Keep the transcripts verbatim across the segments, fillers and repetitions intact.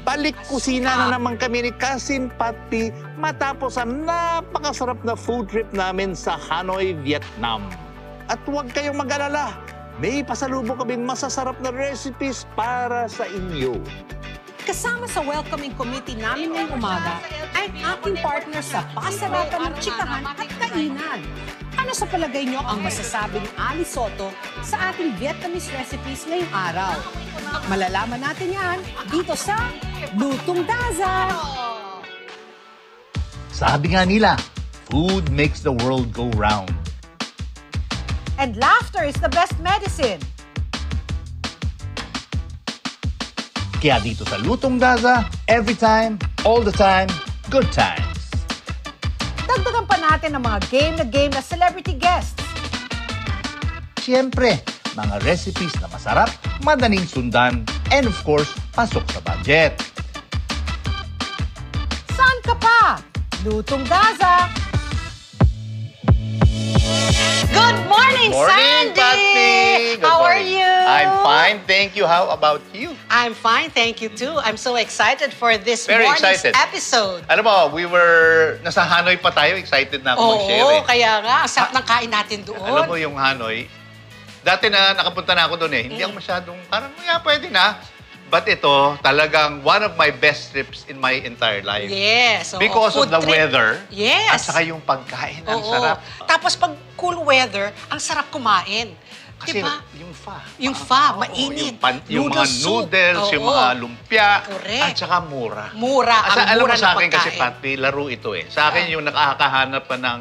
balik kusina na naman kami ni Cousin Patty matapos ang napakasarap na food trip namin sa Hanoi, Vietnam. At huwag kayong mag-alala, may pasalubong kaming masasarap na recipes para sa inyo. Kasama sa welcoming committee namin ngayong umaga ay aking partner sa pasarapan ng chikahan at kainan. Ano sa palagay nyo ang masasabi ni Ali Soto sa ating Vietnamese recipes ngayong araw? Malalaman natin yan dito sa Lutong Daza! Sabi nga nila, food makes the world go round. And laughter is the best medicine. Kaya dito sa Lutong Daza, every time, all the time, good times. Dagdagan pa natin ang mga game na game na celebrity guests. Siyempre, mga recipes na masarap, madaling sundan, and of course, pasok sa budget. Saan ka pa? Lutong Daza! Good morning, Morning, Sandy! Patty! Good How are morning. you? I'm fine, thank you. How about you? I'm fine, thank you too. I'm so excited for this Very morning's excited. episode. Alam mo, we were, nasa Hanoi pa tayo, excited na ako Oo, mag-share eh. kaya nga. Ang sarap ng kain natin doon. Alam mo yung Hanoi, dati na nakapunta na ako doon eh, hindi Mm. ako masyadong, parang, yeah, pwede na. But ito, talagang one of my best trips in my entire life. Yes. oo, Because of food the trip. weather. Yes. At saka yung pagkain, ang Oo. sarap. Tapos pag cool weather, ang sarap kumain. Kasi diba? yung pho. Yung ah, pho, oo, mainit. Yung, pan- yung mga Noodle soup. noodles, yung Oo. mga lumpia. Correct. At saka mura. Mura, ang Asa, alam mura mo sa ng akin kasi, pagkain. Patty, laro ito eh. Sa akin yung nakakahanap pa ng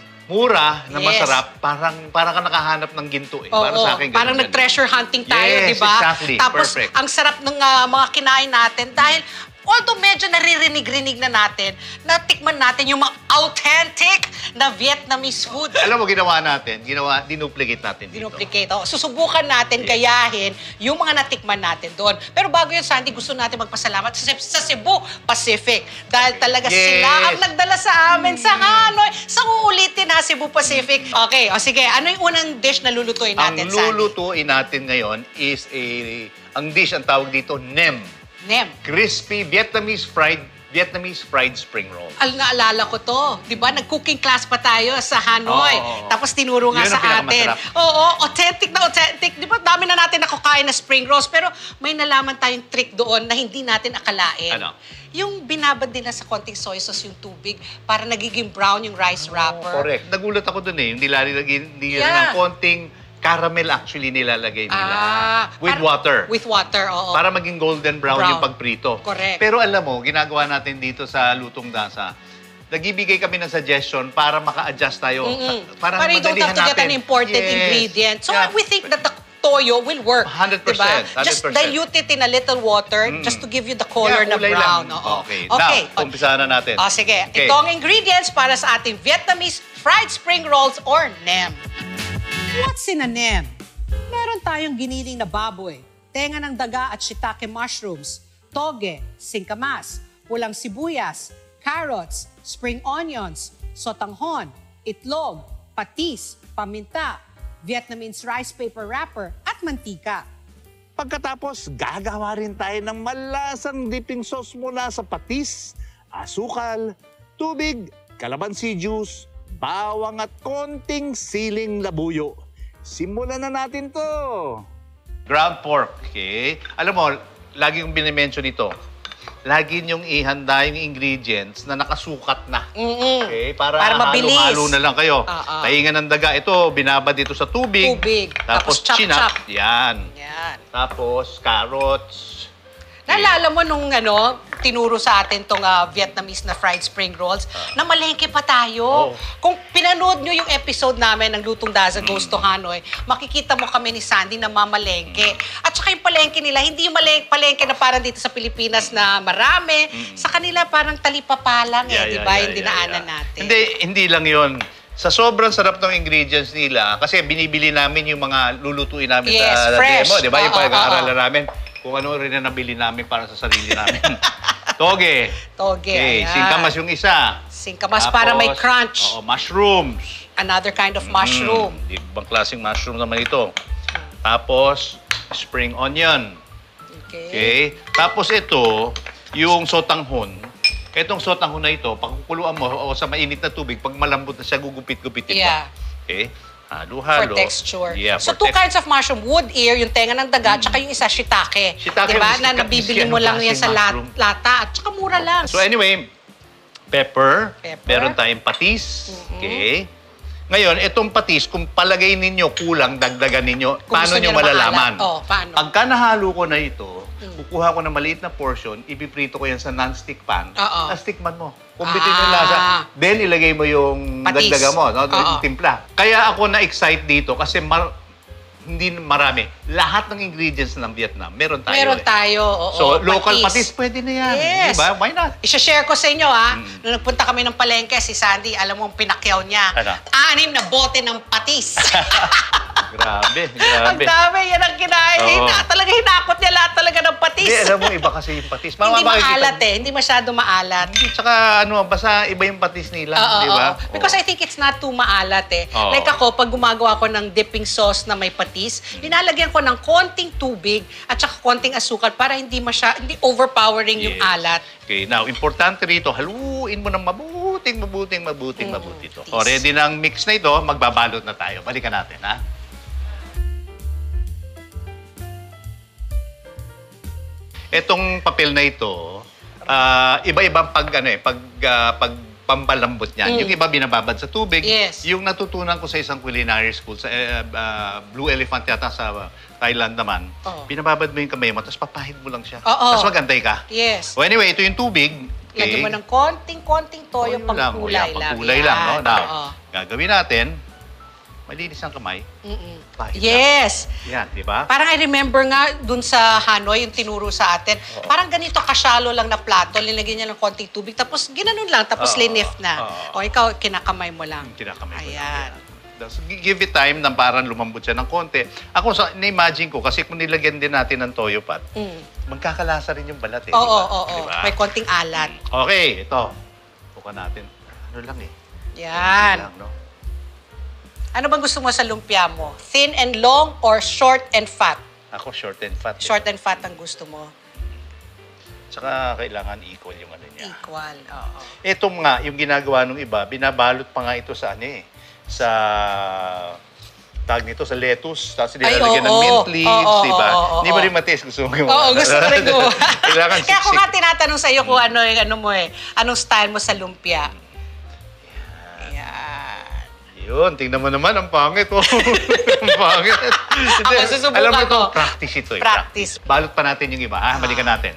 mura na Yes. masarap, parang parang ka nakahanap ng ginto eh. Oo, Para sa akin, parang ganun, ganun. nag-treasure hunting tayo, Yes, di ba? exactly. Tapos, Perfect. ang sarap ng ah, mga kinain natin dahil although medyo naririnig-rinig na natin, natikman natin yung mga authentic na Vietnamese food. Alam mo, ginawa natin, ginawa, dinuplicate natin dito. Dinuplicate. Oh, susubukan natin, gayahin yung mga natikman natin doon. Pero bago yun, Sandy, gusto natin magpasalamat sa, sa Cebu Pacific. Dahil talaga Yes. sila ang nagdala sa amin sa Hanoi. Sa uulitin ha, Cebu Pacific. Okay, o sige, ano yung unang dish na lulutuin natin, Ang Sandy? lulutuin natin ngayon is a, ang dish, ang tawag dito, nem. Nem. Crispy Vietnamese fried, Vietnamese fried spring roll. Al naalala ko to. Di ba? Nag-cooking class pa tayo sa Hanoi. Oo. Tapos tinuro nga Yun ang sa atin. pinakamasarap. Oo, authentic na authentic. Di ba? Dami na natin nakakain na spring rolls. Pero may nalaman tayong trick doon na hindi natin akalain. Ano? Yung binabad nila sa konting soy sauce yung tubig para nagiging brown yung rice wrapper. Correct. Nagulat ako dun eh. Hindi lalagay hindi Yeah. ng konting caramel actually nilalagay nila. Ah, with para- water. With water, oo. Para maging golden brown, Brown. yung pagprito. Correct. Pero alam mo, ginagawa natin dito sa Lutong Dasa, nagbibigay kami ng suggestion para maka-adjust tayo. Mm-mm. Sa, para Para you don't have to get an imported Yes. ingredient. So Yeah. we think that the toyo will work. one hundred percent, Diba? Just one hundred percent. dilute it in a little water Mm. just to give you the color Yeah, na kulay brown. lang. Oo. Okay. Okay. Now, umpisahan na natin. O sige, Okay. ito ang ingredients para sa ating Vietnamese fried spring rolls or nem. What's in a nem? Meron tayong giniling na baboy, tenga ng daga at shiitake mushrooms, toge, singkamas, pulang sibuyas, carrots, spring onions, sotanghon, itlog, patis, paminta, Vietnamese rice paper wrapper at mantika. Pagkatapos, gagawa rin tayo ng malasang dipping sauce mula sa patis, asukal, tubig, calamansi juice, bawang at konting siling labuyo. Simulan na natin to. Ground pork, okay? Alam mo, lagi kong binimension ito. Lagi niyong ihanda yung ingredients na nakasukat na. Mm-mm. Okay? Para, Para mabilis. halo-halo na lang kayo. Ah, ah. Taingan ng daga. Ito, binabad dito sa tubig. Tubig. Tapos, Tapos chop, chinap. chop. Yan. Yan. Tapos, carrots. Naalala mo nung ano, tinuro sa atin tong ah, Vietnamese na fried spring rolls, na malengke pa tayo. Oh. Kung pinanood nyo yung episode namin ng Lutong Daza Goes to Hanoi, makikita mo kami ni Sandy na mamalengke. At saka yung palengke nila, hindi yung maleng- palengke na parang dito sa Pilipinas na marami. Sa kanila parang talipapa lang eh, di ba? Yung dinaanan natin. Hindi, hindi lang yon. Sa sobrang sarap ng ingredients nila, kasi binibili namin yung mga lulutuin namin Yes, sa fresh. demo, di ba? Yung Oo, pag-aaralan oo. namin, kung ano rin na nabili namin para sa sarili namin. Toge. Toge, Okay, ayan. singkamas yung isa. Singkamas para may Tapos, crunch. Oo, mushrooms. Another kind of mushroom. Mm, ibang klaseng mushroom naman ito. Tapos, spring onion. Okay. Okay? Tapos ito, yung sotanghon, etong sotanghon na ito, pag kukuluan mo o sa mainit na tubig, pag malambot na siya, gugupit-gupitin mo. Yeah. Okay? Halo-halo. For texture. Yeah, so, for two tex- kinds of mushroom. Wood ear, yung tenga ng daga, tsaka yung isa, shiitake. Shiitake, Diba? miski- Na nabibili miski mo anong lang yan sa klaseng lat- mushroom. lata. At tsaka mura lang. So anyway, pepper, Pepper. meron tayong patis. Okay? Ngayon, itong patis, kung palagay ninyo kulang, dagdagan ninyo, Kung paano gusto nyo nyo na malalaman? maalat. Oh, paano? Pagka nahalo ko na ito, kukuha ko ng maliit na portion, ipiprito ko yan sa non-stick pan, Oo. tapos tikman mo. Kumbitin Ah. yung lasa. Then, ilagay mo yung Patis. dagdagan mo, no? Oo. Yung timpla. Kaya ako na-excite dito kasi mar- hindi marami. Lahat ng ingredients ng Vietnam, meron tayo. Meron eh. tayo, oo. So, local patis, pwede na yan. Yes. Diba? Why not? I-share ko sa inyo, ha? Mm. Nung nagpunta kami ng palengke, si Sandy, alam mo ang pinakyaw niya. Ano? Anim na bote ng patis. Grabe, Ang grabe. dami, yan ang kinain. Oo. Hina, talaga hinakot niya lahat talaga ng patis. Hindi, alam mo, iba kasi yung patis. Hindi Mama, makikita- maalat eh. Hindi masyado maalat. Hindi, tsaka ano, basta iba yung patis nila, Oo, di ba? oo. Because I think it's not too maalat eh. Oo. Like ako, pag gumagawa ko ng dipping sauce na may patis, linalagyan ko ng konting tubig at saka konting asukal para hindi masya, hindi overpowering yung Yes. alat. Okay, now, importante rito, haluin mo ng mabuting, mabuting, mabuting, Mm, mabuti ito. tis. O, ready na ang mix na ito, magbabalot na tayo. Balikan natin, ha? Etong papel na ito, ah, iba-ibang pag, ano eh, pag, ah, pag pampalambot niyan. Mm. Yung iba binababad sa tubig. Yes. Yung natutunan ko sa isang culinary school, sa eh, ah, Blue Elephant yata sa Thailand naman, Oo. binababad mo yung kamay mo, tapos papahid mo lang siya. Oo. Tapos magantay ka. Yes. So anyway, ito yung tubig. Lagyan mo ng konting-konting toyo, Toyo lang. O, pangkulay yan, lang. pangkulay lang, no? Yan. Now, Oo. gagawin natin, malinis ang kamay. Mm-mm. Pahid Yes. Yan, di ba? Parang I remember nga dun sa Hanoi, yung tinuro sa atin, parang ganito kasyalo lang na plato, linagyan niya ng konting tubig, tapos ginanon lang, tapos Oo. linif na. Oo. O ikaw, kinakamay mo lang. Kinakamay ko Ayan. lang. So, give it time na parang lumambot siya ng konti. Ako, sa, na-imagine ko, kasi kung nilagyan din natin ng toyo pat, Mm. magkakalasa rin yung balat eh. Oo, di ba? oo, oo. Di ba? May konting alat. Okay, ito. Bukan natin. Ano lang eh. Yan. Konti lang, no? Ano bang gusto mo sa lumpia mo? Thin and long or short and fat? Ako, short and fat. eh. Short and fat ang gusto mo. Tsaka kailangan equal yung ano niya. Equal, oo. Ito nga, yung ginagawa ng iba, binabalot pa nga ito sa ano eh, sa tag nito, sa lettuce. Tapos Ay, nilalagyan ng oo. mint leaves, Oo, di ba? oo, oo, Hindi mo oo. rin matis, gusto mo yung... Oo, gusto ko rin mo. Kailangan Kaya ako siksik. nga tinatanong sa iyo kung ano, yung ano mo eh, anong style mo sa lumpia. Yan. Yun, tingnan mo naman, ang pangit. Oh. Ang pangit. Hindi, Ako, susubukan alam mo ito, ko. practice ito eh. Practice. Balot pa natin yung iba, ha? Balikan natin.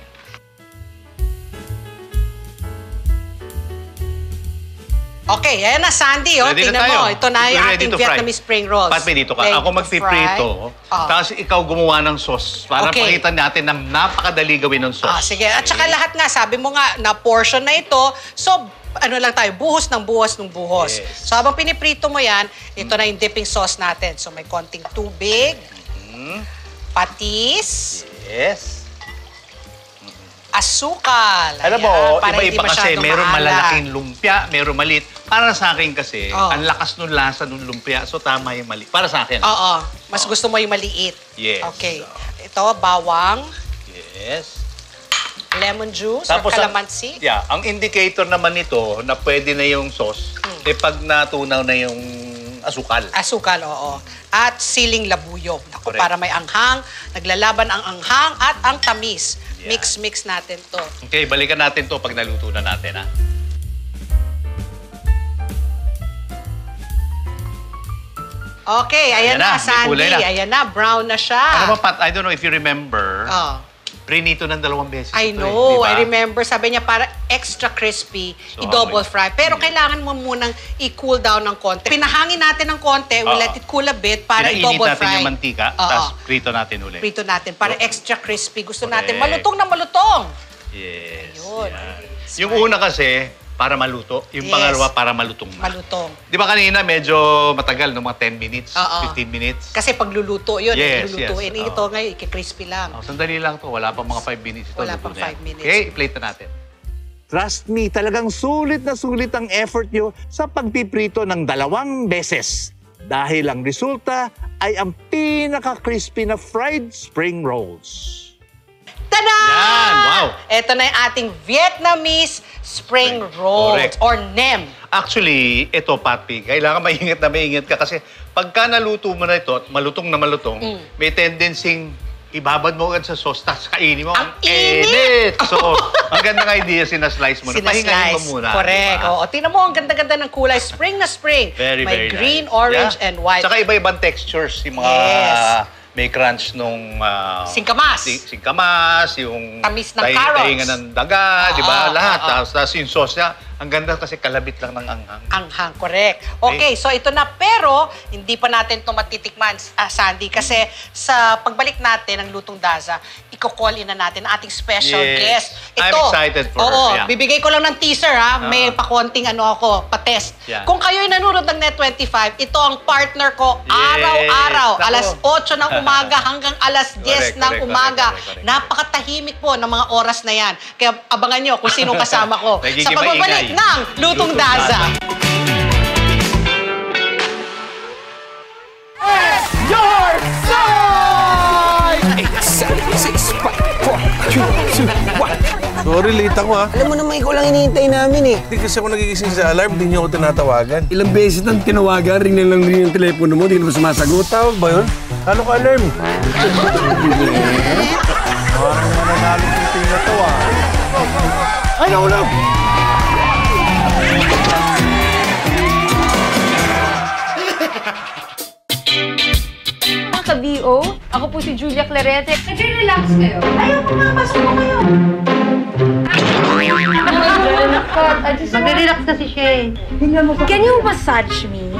Okay, ayan na, Sandy. Oh, Ready na tingnan tayo. mo. Ito na yung We're ready ating to fry. Vietnamese spring rolls. Pat, may dito ka. Ready Ako to magpiprito. fry. Oh. Tapos ikaw gumawa ng sauce para Okay. pakita natin na napakadali gawin ng sauce. Ah, sige. At saka Okay? lahat nga, sabi mo nga, na portion na ito. So, ano lang tayo, buhos ng buhos ng buhos. Yes. So, habang piniprito mo yan, ito na yung dipping sauce natin. So, may konting tubig, Hmm? patis, Yes. asukal. Alam mo, Ayan, para hindi iba-iba kasi. masyadong Meron maalat. malalaking lumpia, meron maliit. Para sa akin kasi, Oh. ang lakas nung lasa nung lumpia. So, tama yung maliit. Para sa akin. Oo. Mas gusto mo yung maliit. Yes. Okay. Ito, bawang, Yes. lemon juice, Tapos, or ang- calamansi. yeah, ang indicator naman nito na pwede na yung sauce, Hmm. eh pag natunaw na yung asukal. Asukal, oo. At siling labuyo. Ako, Correct. para may anghang, naglalaban ang anghang at ang tamis. Yeah. Mix-mix natin to. Okay, balikan natin to pag naluto na natin, ha? Okay, ayan, Ayan na, na, may Sandy. kulay na. Ayan na, brown na siya. Ano ba, Pat? I don't know if you remember, Oh. prinito ng dalawang beses. I ito, know, eh, di ba? I remember. Sabi niya, para extra crispy, So, i-double okay. fry. Pero Yeah. kailangan mo munang i-cool down ng konti. Pinahangin natin ng konti, we Oo. let it cool a bit para Pinainit i-double natin fry. yung mantika, Oo. tapos prito natin ulit. Prito natin para So, extra crispy. Gusto correct. natin malutong na malutong. Yes. Ayun. yan. That's Yung right. una kasi, para maluto. Yung Yes. pangalawa, para malutong na. Malutong. Di ba kanina medyo matagal, no? Mga ten minutes, Oo. fifteen minutes? Kasi pagluluto yun, Yes, lulutuin. yes. Ito Oo. ngayon, iki-crispy lang. Oh, sandali lang to. Wala pang mga five minutes. Ito, Wala luto pang na yan. five minutes. Okay, i-plate na natin. Trust me, talagang sulit na sulit ang effort nyo sa pagpiprito ng dalawang beses. Dahil ang resulta ay ang pinaka-crispy na fried spring rolls. Tada! Yan, wow. Ito na yung ating Vietnamese spring rolls Correct. or nem. Actually, ito, Papi, kailangan maingat na maingat ka kasi pagka naluto mo na ito at malutong na malutong, Mm. may tendency ibabad mo agad sa sauce, tapos kainin mo. Ang init! So, ang gandang idea, sinaslice mo na. Pahingahin mo Sinaslice. muna. Correct. diba? Oo. Tingnan mo, ang ganda-ganda ng kulay. Spring na spring. Very, May very green, nice. orange, Yeah. and white. Tsaka iba-ibang textures, yung mga Yes. may crunch nung... ah, Singkamas. si- singkamas, yung... Tamis ng tahi- carrots. tahinga ng daga, di ba? Oo, Lahat. oo. Tapos, tapos yung sauce niya, ang ganda kasi kalabit lang ng anghang. Anghang, correct. Okay, so ito na. Pero, hindi pa natin ito matitikman, ah, Sandy, kasi sa pagbalik natin ng Lutong Daza, i-call in na natin ang ating special Yes. guest. I'm Ito, excited for her, oo, yeah. bibigay ko lang ng teaser, ha? May Ah. pakonting ano ako, patest. Yeah. Kung kayo'y nanonood ng Net twenty-five, ito ang partner ko Yes. araw-araw. Naku. Alas otso ng umaga hanggang alas diyes Correct, ng correct, umaga. correct, correct, correct. Napakatahimik po ng mga oras na yan. Kaya abangan nyo kung sino kasama ko sa Nagiging pagbabalik maingay. ng Lutong Lutong Daza. Daza. Your side! eight, seven, six, five, four, three, two, one. Sorry, late ako ha. Alam mo naman, ikaw lang hinihintay namin eh. Hindi kasi ako nagigising sa alarm, hindi niyo ako tinatawagan. Ilang beses nang tinawagan, ring na lang rin yung telepono mo, di ka naman sumasagot. Tawag ba yun? Ano ka alarm? Parang mananalo yung na to ah. Ay, naulog! Mga ka-B O, ako po si Julia Clarete. Nag-relax kayo. Ayaw ko nga, pasok ko kayo. Mag-relax kasi siya eh. Can you massage me?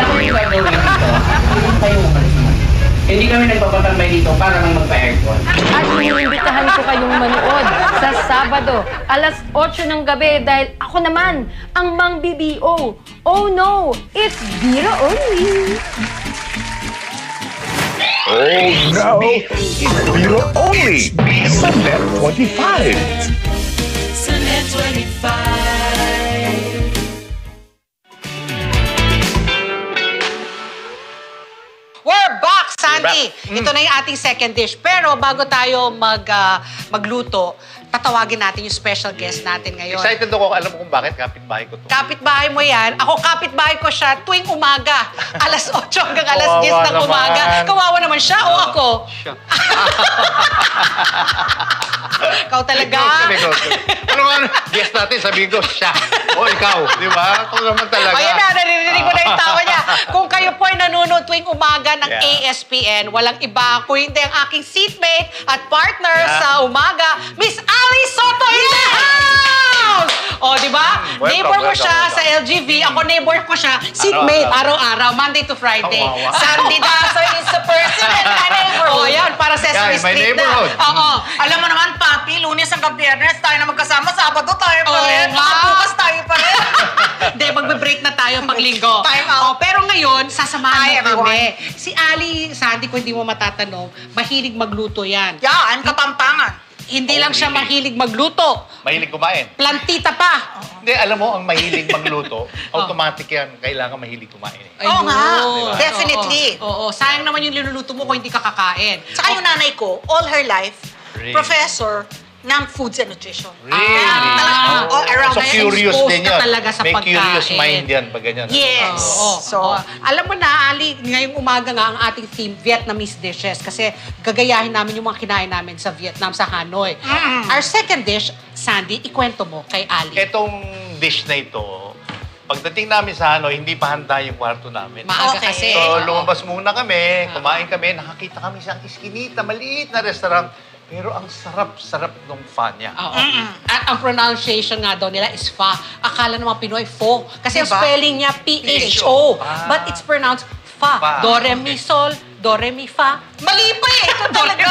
Hindi kami nagpapatambay dito para lang magpa-aircon. At iniimbitahan ko kayong manood sa Sabado, alas otso ng gabi dahil ako naman ang Mang B B O. Oh no, it's Bira only. Oh no, it's beer only. Sa Net twenty-five. We're back, Sandy! We're back. Ito na yung ating second dish. Pero bago tayo mag, ah, magluto, tatawagin natin yung special guest natin ngayon. Excited ako. Alam mo kung bakit kapitbahay ko to. Kapitbahay mo yan. Ako, kapitbahay ko siya tuwing umaga. alas otso hanggang alas Kawawa diyes ng naman. umaga. Kawawa naman siya o ako? Siya. Ikaw talaga. Sabi ko, ano nga, guest natin, sabihin ko, siya. O ikaw, di ba? Ito naman talaga. Ayan na, naririnig ko na yung tawa niya. Kung kayo po ay nanonood tuwing umaga ng Yeah. A S P N, walang iba kung hindi ang aking seatmate at partner Yeah. sa umaga, Miss Ali Soto in the house! O, di ba? Welcome, Neighbor ko welcome, siya welcome. sa L G V. Ako neighbor ko siya, seatmate, araw-araw, Monday to Friday. Kawawa. Sandy Dazo is the person in my neighborhood. O, yan, para Sesame Yeah, in my Street na. neighborhood. Oo. Alam mo naman, Papi, Lunes hanggang Biyernes, tayo na magkasama. Sabado tayo pa Oo rin. nga. Baka bukas tayo pa rin. Hindi, magbe-break na tayo pag linggo. Time out. Oh, pero ngayon, sasamahan Hi, mo kami. everyone. Si Ali, Sandy, kung hindi mo matatanong, mahilig magluto yan. Yeah, I'm Kapampangan. Hindi Oh, lang siya really? mahilig magluto. Mahilig kumain. Plantita pa. Hindi, alam mo, ang mahilig magluto, automatic yan. Kailangan mahilig kumain. eh. Oo nga, Ayun. definitely. Oo, oo. Sayang naman yung linuluto mo kung hindi ka kakain. Saka yung nanay ko, all her life, Really? professor ng foods and nutrition. Really? Kaya talagang Oh. all around. So Kaya curious exposed din ka yun. talaga sa May curious pagkain. mind yan pag ganyan. Yes. Oo. So- oo. Alam mo na, Ali, ngayong umaga nga ang ating theme, Vietnamese dishes. Kasi gagayahin namin yung mga kinain namin sa Vietnam, sa Hanoi. Our second dish, Sandy, ikwento mo kay Ali. Etong dish na ito, pagdating namin sa Hanoi, hindi pa handa yung kwarto namin. Maaga Okay. kasi. So, lumabas muna kami, kumain kami, nakakita kami sa iskinita, maliit na restaurant. Pero ang sarap-sarap ng pho niya. Oo. At ang pronunciation nga daw nila is fa. Akala ng mga Pinoy, fo. Kasi ang Diba? spelling niya P H O. Ah. But it's pronounced fa. Fa. Do, re, mi, sol, do, re, mi, fa. Mali pa eh. Ito talaga.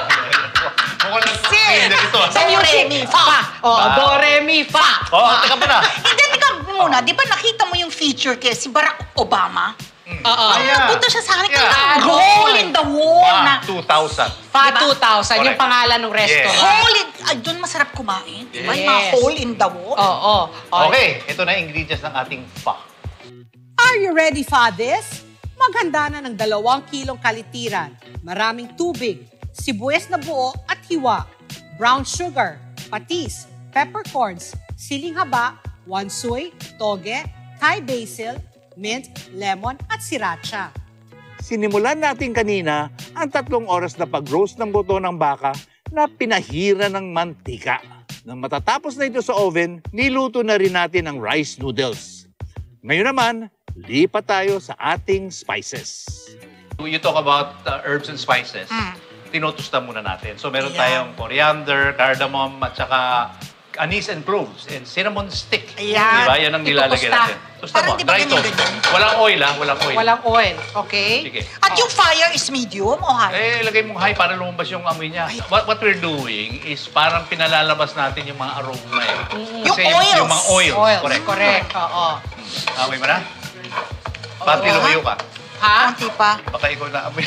Mukhang lang Si- ito. Sa music, re, mi, fa. fa. Oh, Fa. do, re, mi, fa. Oo, teka pa na. Hindi, teka muna. Di ba nakita mo yung feature kay si Barack Obama? Oo. Yeah. Punta siya sa akin, Yeah. talagang hole in the wall na. Ah, two thousand. Fa Diba? two thousand, yung Correct. pangalan ng restaurant. Hole in... Ay, doon masarap kumain. Diba? Yung mga Yes. hole in the wall. Oo. Okay, ito na yung ingredients ng ating pho. Are you ready for this? Maghanda na ng dalawang kilong kalitiran, maraming tubig, sibuyas na buo at hiwa, brown sugar, patis, peppercorns, siling haba, wansoy, toge, Thai basil, mint, lemon, at sriracha. Sinimulan natin kanina ang tatlong oras na pag-roast ng buto ng baka na pinahira ng mantika. Nang matatapos na ito sa oven, niluto na rin natin ang rice noodles. Ngayon naman, lipat tayo sa ating spices. You talk about uh, herbs and spices. Mm. Tinutusta muna natin. So meron Ayan. tayong coriander, cardamom, at saka anise and cloves and cinnamon stick. Ayan. Diba? Yan ang nilalagay Itutusta. natin. Tusta Parang mo. di ba Dry toast. ganyan-ganyan? Walang oil ha. Walang oil. Walang oil, okay? Sige. At yung fire is medium o high? Eh, ilagay mong high para lumabas yung amoy niya. What, what we're doing is parang pinalalabas natin yung mga aroma eh. Yung Kasi oils. Yung mga oils. Oils, Correct. correct. Oo. Amoy mo na? Pati lumayo ka. Ha? Konti pa. Baka ikaw na amoy.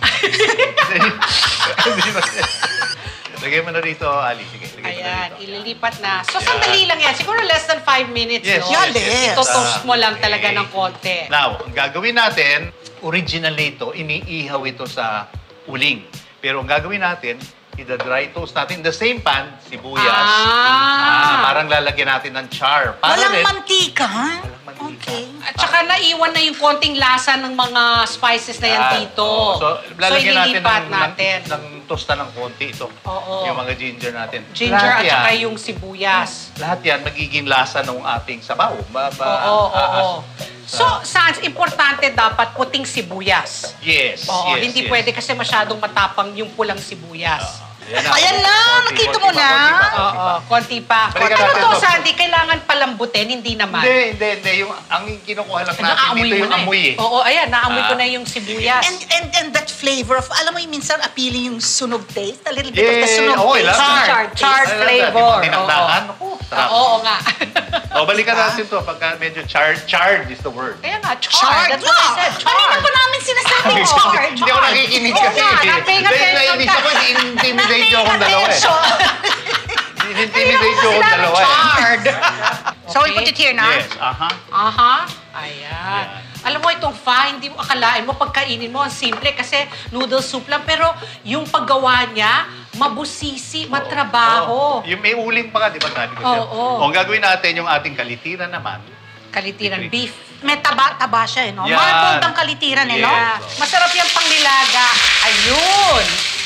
Lagay mo na rito, Ali. Sige, lagay mo na Ayan, rito. ililipat na. So, sandali lang yan. Siguro less than five minutes, Yes, no? yes, yes, yes. Ito-toast mo lang Okay. talaga ng konti. Now, ang gagawin natin, originally ito, iniihaw ito sa uling. Pero ang gagawin natin, ida-dry toast natin in the same pan, sibuyas. Ah. Ah, parang lalagyan natin ng char. Para Walang rin, mantika? mantika. Okay. At saka naiwan na yung konting lasa ng mga spices na yan Yan. dito. Oo. So, lalagyan natin, ililipat ng, natin. Ng, ng tosta ng konti ito. Oo. Yung mga ginger natin. Ginger Lahat at saka yan, yung sibuyas. Lahat yan magiging lasa ng ating sabaw. Ba, ba, Oo, oo, ah, oo. So, Sans, importante dapat puting sibuyas. Yes, Oo, yes, hindi yes. pwede kasi masyadong matapang yung pulang sibuyas. Ayan Ayan na, Konti, nakita konti mo pa, na. konti pa, konti pa. Oo, konti pa. Balikan Ano natin to, to. Sandy? Kailangan palambutin, hindi naman. Hindi, hindi, hindi. Yung, ang kinukuha lang natin Naamoy dito mo yung na amoy eh. Oo, ayan, naamoy Ah. ko na yung sibuyas. And, and, and that flavor of, alam mo yung minsan appealing yung sunog taste? A little bit of the Yeah, sunog okay lang. taste. Charred, Charred charred taste. flavor. Tinagdahan. Ako, sarap. Oo nga. O, balikan natin to. Pagka medyo charred, charred is the word. Kaya nga, charred. Charred. That's what I Wow. said, Kanina charred. pa namin sinasabi charred. Hindi ako nakikinig Oo kasi. nga, not-paying Dahil attention nainis ka. ako, in-intimidate nyo akong dalawa eh. In-intimidate nyo akong Sinabi dalawa eh. charred. So we put it here na? Yes, aha. Aha. Ayan. Alam mo, itong pho, hindi mo akalain mo, pagkainin mo, ang simple kasi noodle soup lang. Pero yung paggawa niya, mabusisi, matrabaho. Oo. Yung may uling pa ka, di ba sabi ko siya? Oo. O, ang gagawin natin yung ating kalitiran naman. Kalitiran beef. May taba-taba siya eh, no? Yan. Marbled ang kalitiran eh, no? Yes. Masarap yung pangnilaga. Ayun.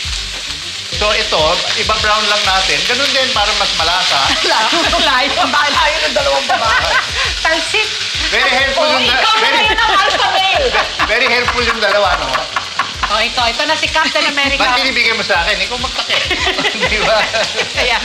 So ito, iba-brown lang natin. Ganun din, para mas malasa. Layo. Layo ng dalawang babae. Talsik. Very helpful yung... Ikaw na very, yun ang alpha male. very helpful yung dalawa, no? O, ito. Ito na si Captain America. Ba't binibigay mo sa akin? Ikaw magtake. Di ba? Kaya.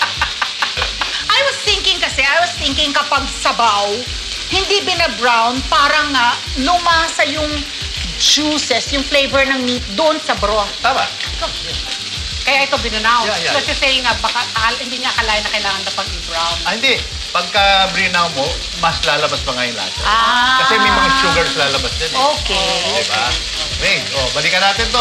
I was thinking kasi, I was thinking kapag sabaw, hindi bina-brown, parang nga lumasa yung juices, yung flavor ng meat doon sa broth. Tama. Kaya ito binanaw. Yeah, yeah. Kasi saying nga, baka al- hindi niya akalain na kailangan na pag-i-brown. Ah, hindi. Pagka brinaw mo, mas lalabas pa nga yung lasa. Ah. Kasi may mga sugars lalabas din eh. Okay. Diba? Okay, oh, balikan natin to.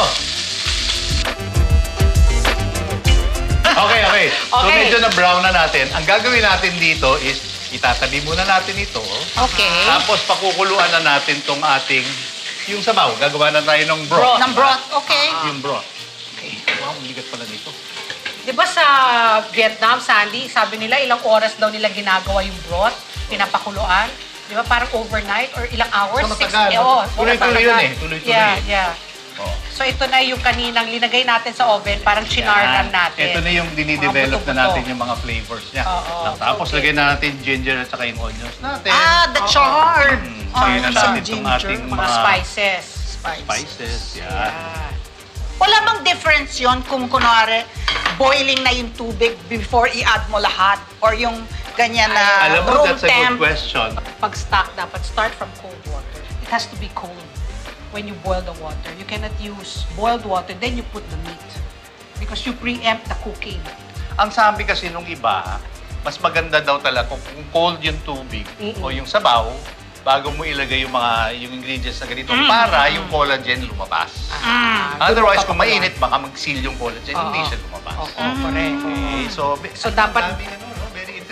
Okay, okay. So Okay. medyo na brown na natin. Ang gagawin natin dito is itatabi muna natin ito. Okay. Tapos pakukuluan na natin tong ating yung sabaw. Gagawa na tayo ng broth. Ng broth, okay. Yung broth. Okay. Wow, ang ligat pala nito. Di ba sa Vietnam, Sandy, sabi nila ilang oras daw nila ginagawa yung broth, pinapakuluan. Di ba parang overnight or ilang hours? So, Six- matagal. eh, oo, Tuloy-tuloy matagal. yun eh. Tuloy-tuloy Yeah, eh. yeah. Oh. So ito na yung kaninang linagay natin sa oven, parang chinarnan natin. Ito na yung dinidevelop Mga na buto-buto. natin yung mga flavors niya. Oo, Tapos okay. lagyan na natin ginger at saka yung onions natin. Ah, the chard. Mm, Ah, Lagyan na isang natin itong ginger. ating Mga spices. spices. Yan. Yan. Wala bang difference yon kung kunwari boiling na yung tubig before i-add mo lahat? Or yung ganyan na Alam mo, room that's a temp? good question. Pag stock, dapat start from cold water. It has to be cold when you boil the water. You cannot use boiled water, then you put the meat. Because you preempt the cooking. Ang sabi kasi nung iba, mas maganda daw talaga kung kung cold yung tubig Mm-mm. o yung sabaw, bago mo ilagay yung mga yung ingredients na ganito Mm. para yung collagen lumabas. Ah, Otherwise, doon kung papakuluan. mainit, baka mag-seal yung collagen, hindi Oo. siya lumabas. Oo, correct. Okay, so, So, dapat- daming ano, no? Very interesting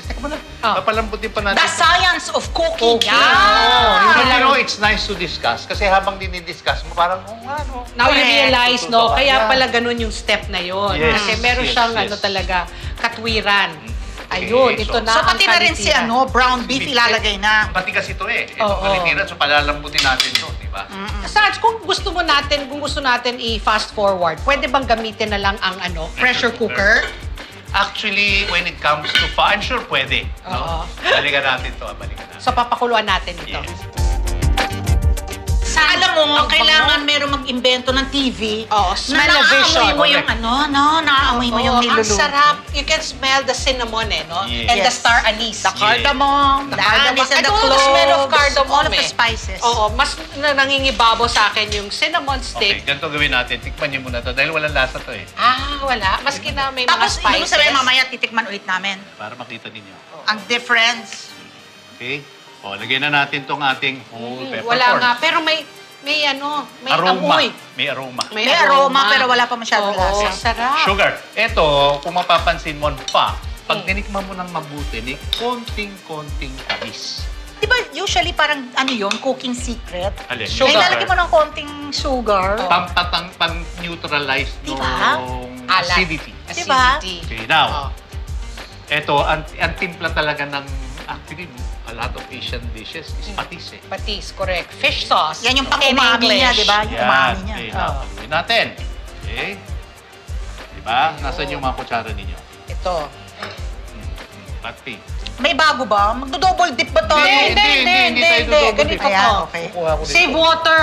Teka mo na, papalambutin pa natin. The science of cooking. Okay. Yeah. Yeah. Pero it's nice to discuss kasi habang dinidiscuss mo, parang, oh, ano. Now you realize, no, kaya Yeah. pala ganun yung step na yun. Yes, Kasi meron yes, siyang yes. ano talaga, katwiran. Ayun, Okay, ito so- na So ang pati na rin si kalitiran. ano, brown beef ilalagay na. Pati kasi ito eh. Ito Oo. kalitiran, so palalambutin natin ito, di ba? Sarge, kung gusto mo natin, kung gusto natin i-fast forward, pwede bang gamitin na lang ang ano, pressure cooker? Actually, when it comes to fa, I'm sure pwede. Oo. No? Balikan natin ito, balikan natin. So papakuluan natin ito. Yes. Sa alam mo, kailangan meron mag-imbento ng T V. Oo, na smell-o-vision. naaamoy mo yung ano, no? Naaamoy mo yung Oo, ang niluluto. sarap. You can smell the cinnamon eh, no? Yes. And the Yes. star anise. The cardamom, the anise, and I the don't cloves. know the smell of cardamom All of eh. the spices. Oo, mas na nangingibabaw sa akin yung cinnamon Okay, stick. ganito gawin natin. Tikman niyo muna ito dahil walang lasa to eh. Ah, wala. Maski na may Tapos, mga ibig spices. sabihin mamaya titikman ulit namin. Para makita ninyo. Ang difference. Okay? O, lagyan na natin tong ating whole Mm, peppercorn. wala nga. Pero may, may ano, may aroma. amoy. May aroma. May aroma, pero wala pa masyadong Oo, lasa. sarap. Sugar. Ito, kung mapapansin mo pa, pag Mm. tinikman mo ng mabuti, ni konting-konting tamis. Di ba usually parang ano yun, cooking secret? Alin? May lalagyan mo ng konting sugar. Pampatang, pang-neutralize Diba? ng Alat. acidity. Diba? Acidity. Okay, now, Oh. ito, ang, ang timpla talaga ng, actually, a lot of Asian dishes is patis eh. Patis, correct. Fish sauce. Yan yung In pang-umami niya, English. di ba? Yung umami niya. Okay, now, paluin natin. Okay? Diba? Nasaan yung mga kutsara ninyo? Ito. Pati. May bago ba? Magdo-double dip ba tayo? Hindi, hindi, hindi, hindi, tayo hindi. double dip. Ganito Ayan, to. okay. Kukuha ko dito. Save water.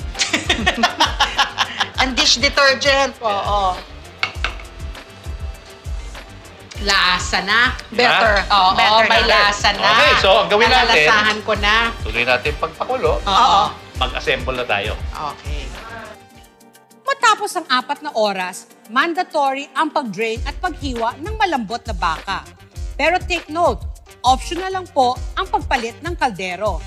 Ang dish detergent. Oo. Lasa na. Better. Oo, Better may na. lasa na. Okay, so ang gawin natin- Nalalasahan ko na. Tuloy natin pagpakulo. Oo. Mag-assemble na tayo. Okay. Matapos ang apat na oras, mandatory ang pag-drain at paghiwa ng malambot na baka. Pero take note, optional lang po ang pagpalit ng kaldero.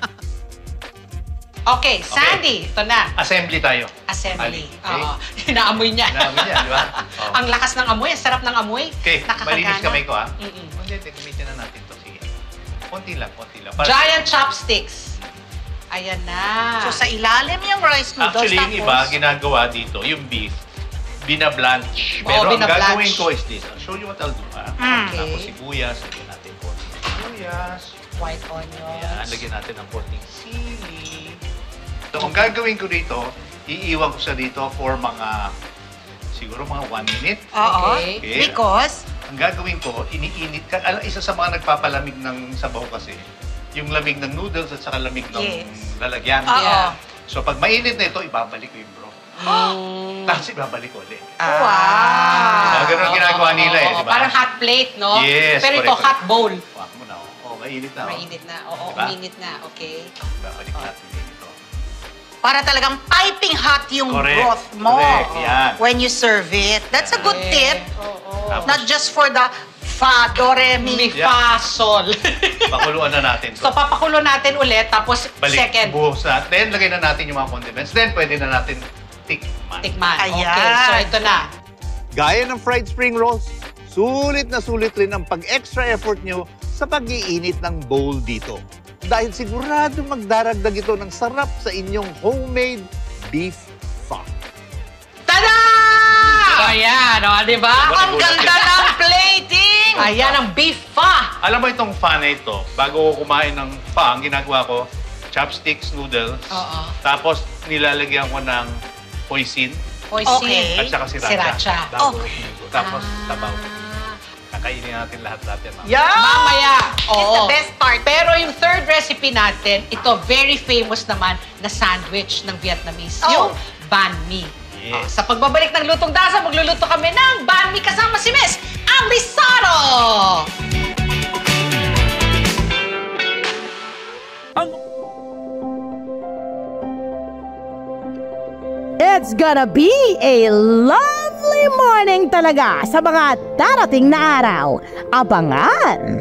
Okay, Sandy, ito na. Assembly tayo. Assembly. Ali, okay? Oo. Inaamoy niya. Inaamoy niya, di ba? Oo. Ang lakas ng amoy, ang sarap ng amoy. Okay, Nakakagana. malinis kamay ko ha. Mm-mm. Hindi, hindi, gamitin na natin to. Sige. Konti lang, konti lang. Para- Giant chopsticks. Ayan na. So sa ilalim yung rice noodles. Actually, yung tapos- iba, ginagawa dito, yung beef, binablanch. Oo, Pero ang binablanch. gagawin ko is this. I'll show you what I'll do. Ha? Okay. Tapos sibuyas, lagyan natin konting sibuyas. White onions. Ayan, lagyan natin ng konting sili. So, ang gagawin ko dito, iiwan ko sa dito for mga, siguro mga one minute. Oo. Okay. Okay. Because? Ang gagawin ko, iniinit ka. Alam, isa sa mga nagpapalamig ng sabaw kasi, yung lamig ng noodles at saka lamig ng Yes. lalagyan. Oo. Yeah. So, pag mainit na ito, ibabalik ko yung broth. Mm. Tapos ibabalik ko ulit. Wow. Diba? Ganun ang ginagawa nila eh, Oo, di ba? Parang hot plate, no? Yes, Pero ito, correct, hot bowl. Wag mo na, oh. Oh, mainit na, oh. Mainit na. Oo, Diba? uminit na. Okay. Ibabalik natin dito. Para talagang piping hot yung Correct. broth mo. Correct, yan. When you serve it. That's a good tip. Oo. Tapos, Not just for the fa, do, re, mi. Mi, fa, sol. pakuluan na natin to. So, papakulo natin ulit, tapos Balik, second, buhos na. Then, lagay na natin yung mga condiments. Then, pwede na natin tikman. tikman. Ayan. Okay, so ito na. Gaya ng fried spring rolls, sulit na sulit rin ang pag-extra effort nyo sa pag-iinit ng bowl dito. Dahil sigurado magdaragdag ito ng sarap sa inyong homemade beef pho. Tada! Ayan, o, di ba? Ang ganda ng plating! Ayan ang beef pho. Alam mo itong pho na ito, bago ko kumain ng pho, ang ginagawa ko, chopsticks, noodles, Oo. tapos nilalagyan ko ng hoisin Hoisin. Okay. at saka sriracha. Sriracha. Bago, Okay. Tapos Ah. sabaw. Kakainin natin lahat natin. Mama. Yeah! Mamaya. It's the best part. Pero yung third recipe natin, ito very famous naman na sandwich ng Vietnamese. Oh. Yung banh mi. Yes. Oh, sa pagbabalik ng Lutong Dasa, magluluto kami ng banh mi kasama si Miss ang risotto! It's gonna be a lovely morning talaga sa mga darating na araw. Abangan!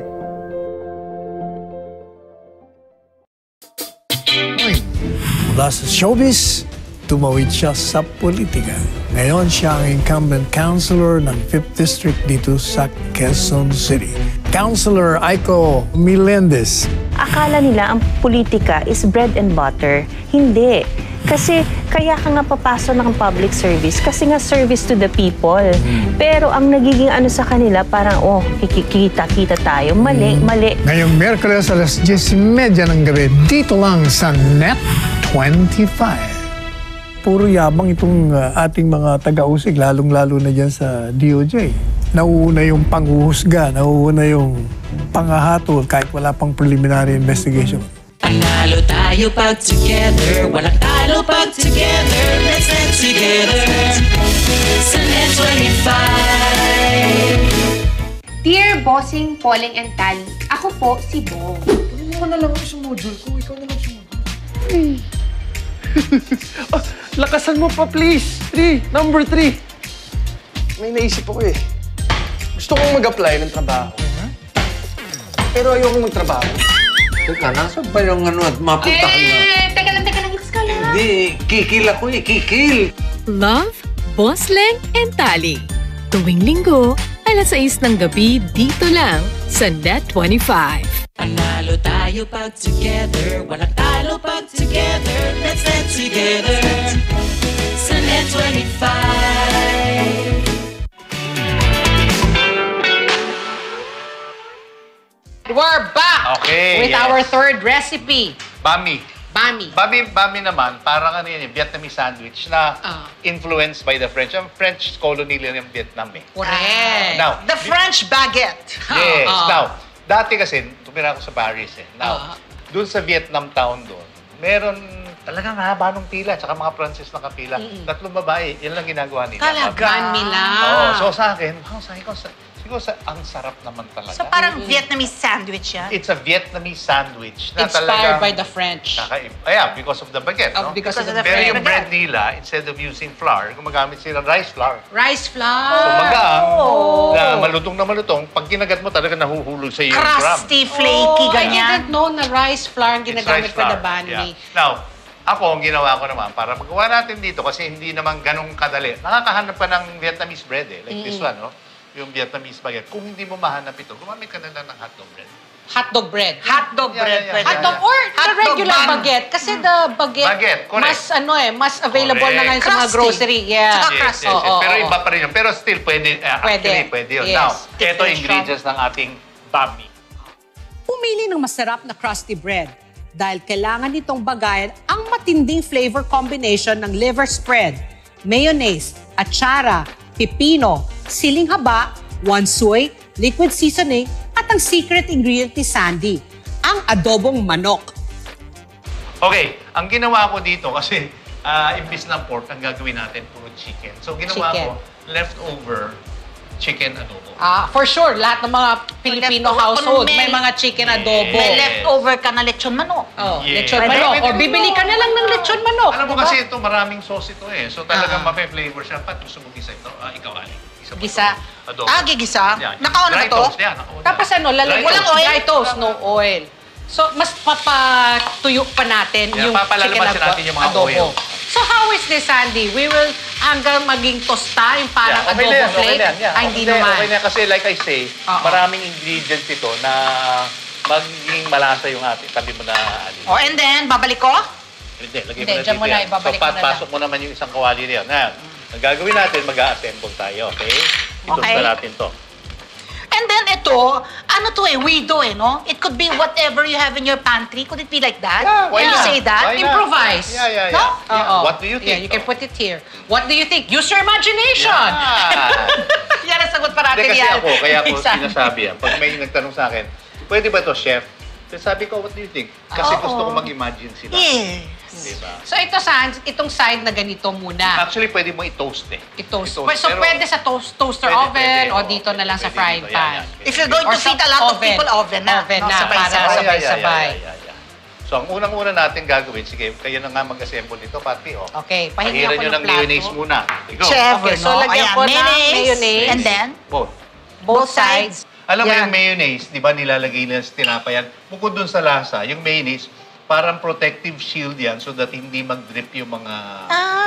Mula sa showbiz, tumawid siya sa politika. Ngayon siya ang incumbent councilor ng fifth District dito sa Quezon City. Councilor Aiko Melendez. Akala nila ang politika is bread and butter. Hindi. Kasi kaya ka nga papasok ng public service kasi nga service to the people. Mm. Pero ang nagiging ano sa kanila parang, oh, kikita-kita tayo. Mali, mm. mali. Ngayong Merkules alas diyes trenta ng gabi, dito lang sa Net twenty-five. Puro yabang itong uh, ating mga taga-usig, lalong-lalo na dyan sa D O J. Nauuna yung panghuhusga, nauuna yung pangahatol kahit wala pang preliminary investigation. Panalo tayo pag together, walang talo pag together, let's stand together sa Net twenty-five. Dear Bossing, Poleng, and Tali, ako po si Bong. Ano mo na lang ako sa module ko? Ikaw na lang sa module. Hmm. Oh, lakasan mo pa, please. Three. Number three. May naisip ako eh. Gusto kong mag-apply ng trabaho. Uh-huh. Pero ayokong magtrabaho. Teka, nasa ba yung ano at mapunta ka na? Eh, teka lang, teka lang, it's ka lang. Hindi, kikil ako eh, kikil. Love, Bosleng, and Tali. Tuwing linggo, alas sais ng gabi dito lang sa Net twenty-five. Panalo tayo pag together, walang talo pag together, let's stand together sa Net twenty-five. We're back Okay, with yes. our third recipe. Bami. Bami. Bami, bami naman, parang ano yun, yung Vietnamese sandwich na Ah. influenced by the French. Ang French colony nila yung Vietnam eh. Correct. Now, The French baguette. yes. Ah. Now, dati kasi, tumira ako sa Paris eh. Ah. Now, dun sa Vietnam town doon, meron talagang haba ng pila, tsaka mga Francis na kapila. Mm-mm. Tatlong babae, yan lang ginagawa nila. Talaga nila. Oo, so sa akin, wow, sabi ko, sa, siguro sa, ang sarap naman talaga. So parang Vietnamese sandwich yan? It's a Vietnamese sandwich na Inspired talagang by the French. Kakaib. Yeah, because of the baguette, Oh, no? because of the Pero bread. yung bread nila, instead of using flour, gumagamit sila ng rice flour. Rice flour. So magaang, Oh. na malutong na malutong, pag kinagat mo talaga nahuhulog sa iyo yung gram. Crusty, flaky, Oh, I ganyan. didn't know na rice flour ang It's ginagamit rice for the flour, banh mi. yeah. Now, ako, ang ginawa ko naman, para magawa natin dito, kasi hindi naman ganong kadali. Nakakahanap ka ng Vietnamese bread eh, like this Mm-mm. one, no? Yung Vietnamese baguette. Kung hindi mo mahanap ito, gumamit ka na lang ng hotdog bread. Hotdog bread. Hotdog Yeah, bread, yeah, yeah. pwede. Hotdog or the Hotdog regular bun. baguette. Kasi the baguette, Baguette, correct. mas ano eh, mas available Correct. na ngayon sa mga Crusty. grocery. Yeah. Tsaka Yes, crusty. yes, yes. Oo, Pero oo, iba pa rin yun. Pero still, pwede. Uh, Pwede. Actually, pwede yun. Yes. Now, ito Different ingredients ng ating bami. Pumili ng masarap na crusty bread dahil kailangan nitong bagayan ang matinding flavor combination ng liver spread, mayonnaise, atsara, pipino, siling haba, wansoy, liquid seasoning, at ang secret ingredient ni Sandy, ang adobong manok. Okay, ang ginawa ko dito kasi uh, imbis ng pork, ang gagawin natin puro chicken. So ginawa Chicken. ko leftover chicken adobo. Ah, for sure, lahat ng mga Filipino Leftover. household May- may mga chicken adobo. May Yes. leftover ka na lechon manok. Oh, Yes. lechon Pwede, manok. pwede Or bibili ka na lang ng lechon manok. Alam mo diba? kasi ito, maraming sauce ito eh. So talagang Ah. mape-flavor siya. Pat, gusto mo gisa ito? Ah, ikaw, Ali. Gisa mo Gisa. ito. Adobo. Ah, gigisa? Yan. Nakaon na Dry ba to? toast, yan. nakaon na. Tapos ano, lalagyan Dry Walang toast. oil? dry toast, no oil. So, mas papatuyo pa natin Yeah, yung papalalabasin chicken natin yung mga adobo. oil. So, how is this, Sandy? We will hanggang maging tosta, yung parang Yeah, okay adobo na yan, okay flake? na yan. Yeah, Ay, hindi okay, naman. Okay na yan. Kasi like I say, Oo. maraming ingredients ito na magiging malasa yung ating tabi mo na Ali. Oh, and then, babalik ko? Hindi, lagay Hindi, mo na dyan dito mo na, yan. ibabalik so, mo na pasok mo naman yung isang kawali na yan. Yan. Ang gagawin natin, mag-a-assemble tayo, okay? Ito Okay. na natin to. And then ito, ano to eh, widow eh, no? It could be whatever you have in your pantry. Could it be like that? Yeah, why Can you not? say that? Why not? Improvise. Yeah, yeah, yeah. No? Yeah. Oo. What do you think? Yeah, you can put it here. What do you think? Use your imagination! Yeah. Yan ang sagot pa Hindi natin kasi yan. ako, kaya ako Exactly. sinasabi yan. Pag may nagtanong sa akin, pwede ba to chef? Then sabi ko, what do you think? Kasi Oo. gusto ko mag-imagine sila. Yes. Diba? So, ito, Sans, itong side na ganito muna. Actually, pwede mo i-toast eh. I-toast. I-toast. So, Pero- pwede sa toast, toaster Pwede, oven pwede, o oo. dito na lang sa Pwede frying dito, pan. yan, yan. If you're going Or to sa feed a lot of oven. people, oven na. Oven no? na, Sabay-sabay. para Yeah, yeah, sabay-sabay. yeah, yeah, yeah, yeah. So, ang unang-una natin gagawin, sige, kayo na nga mag-assemble dito, Pati, oh. Okay, pahingi Pahiran ako nyo ng ng plato. mayonnaise muna. Go. Chef, Okay, so no? lagyan Ayan, ko ng mayonnaise. mayonnaise. And then, Both. Both sides. Alam mo Yan. yung mayonnaise, di ba nilalagay nila sa tinapay yan? Bukod dun sa lasa, yung mayonnaise, parang protective shield yan so that hindi mag-drip yung mga ah,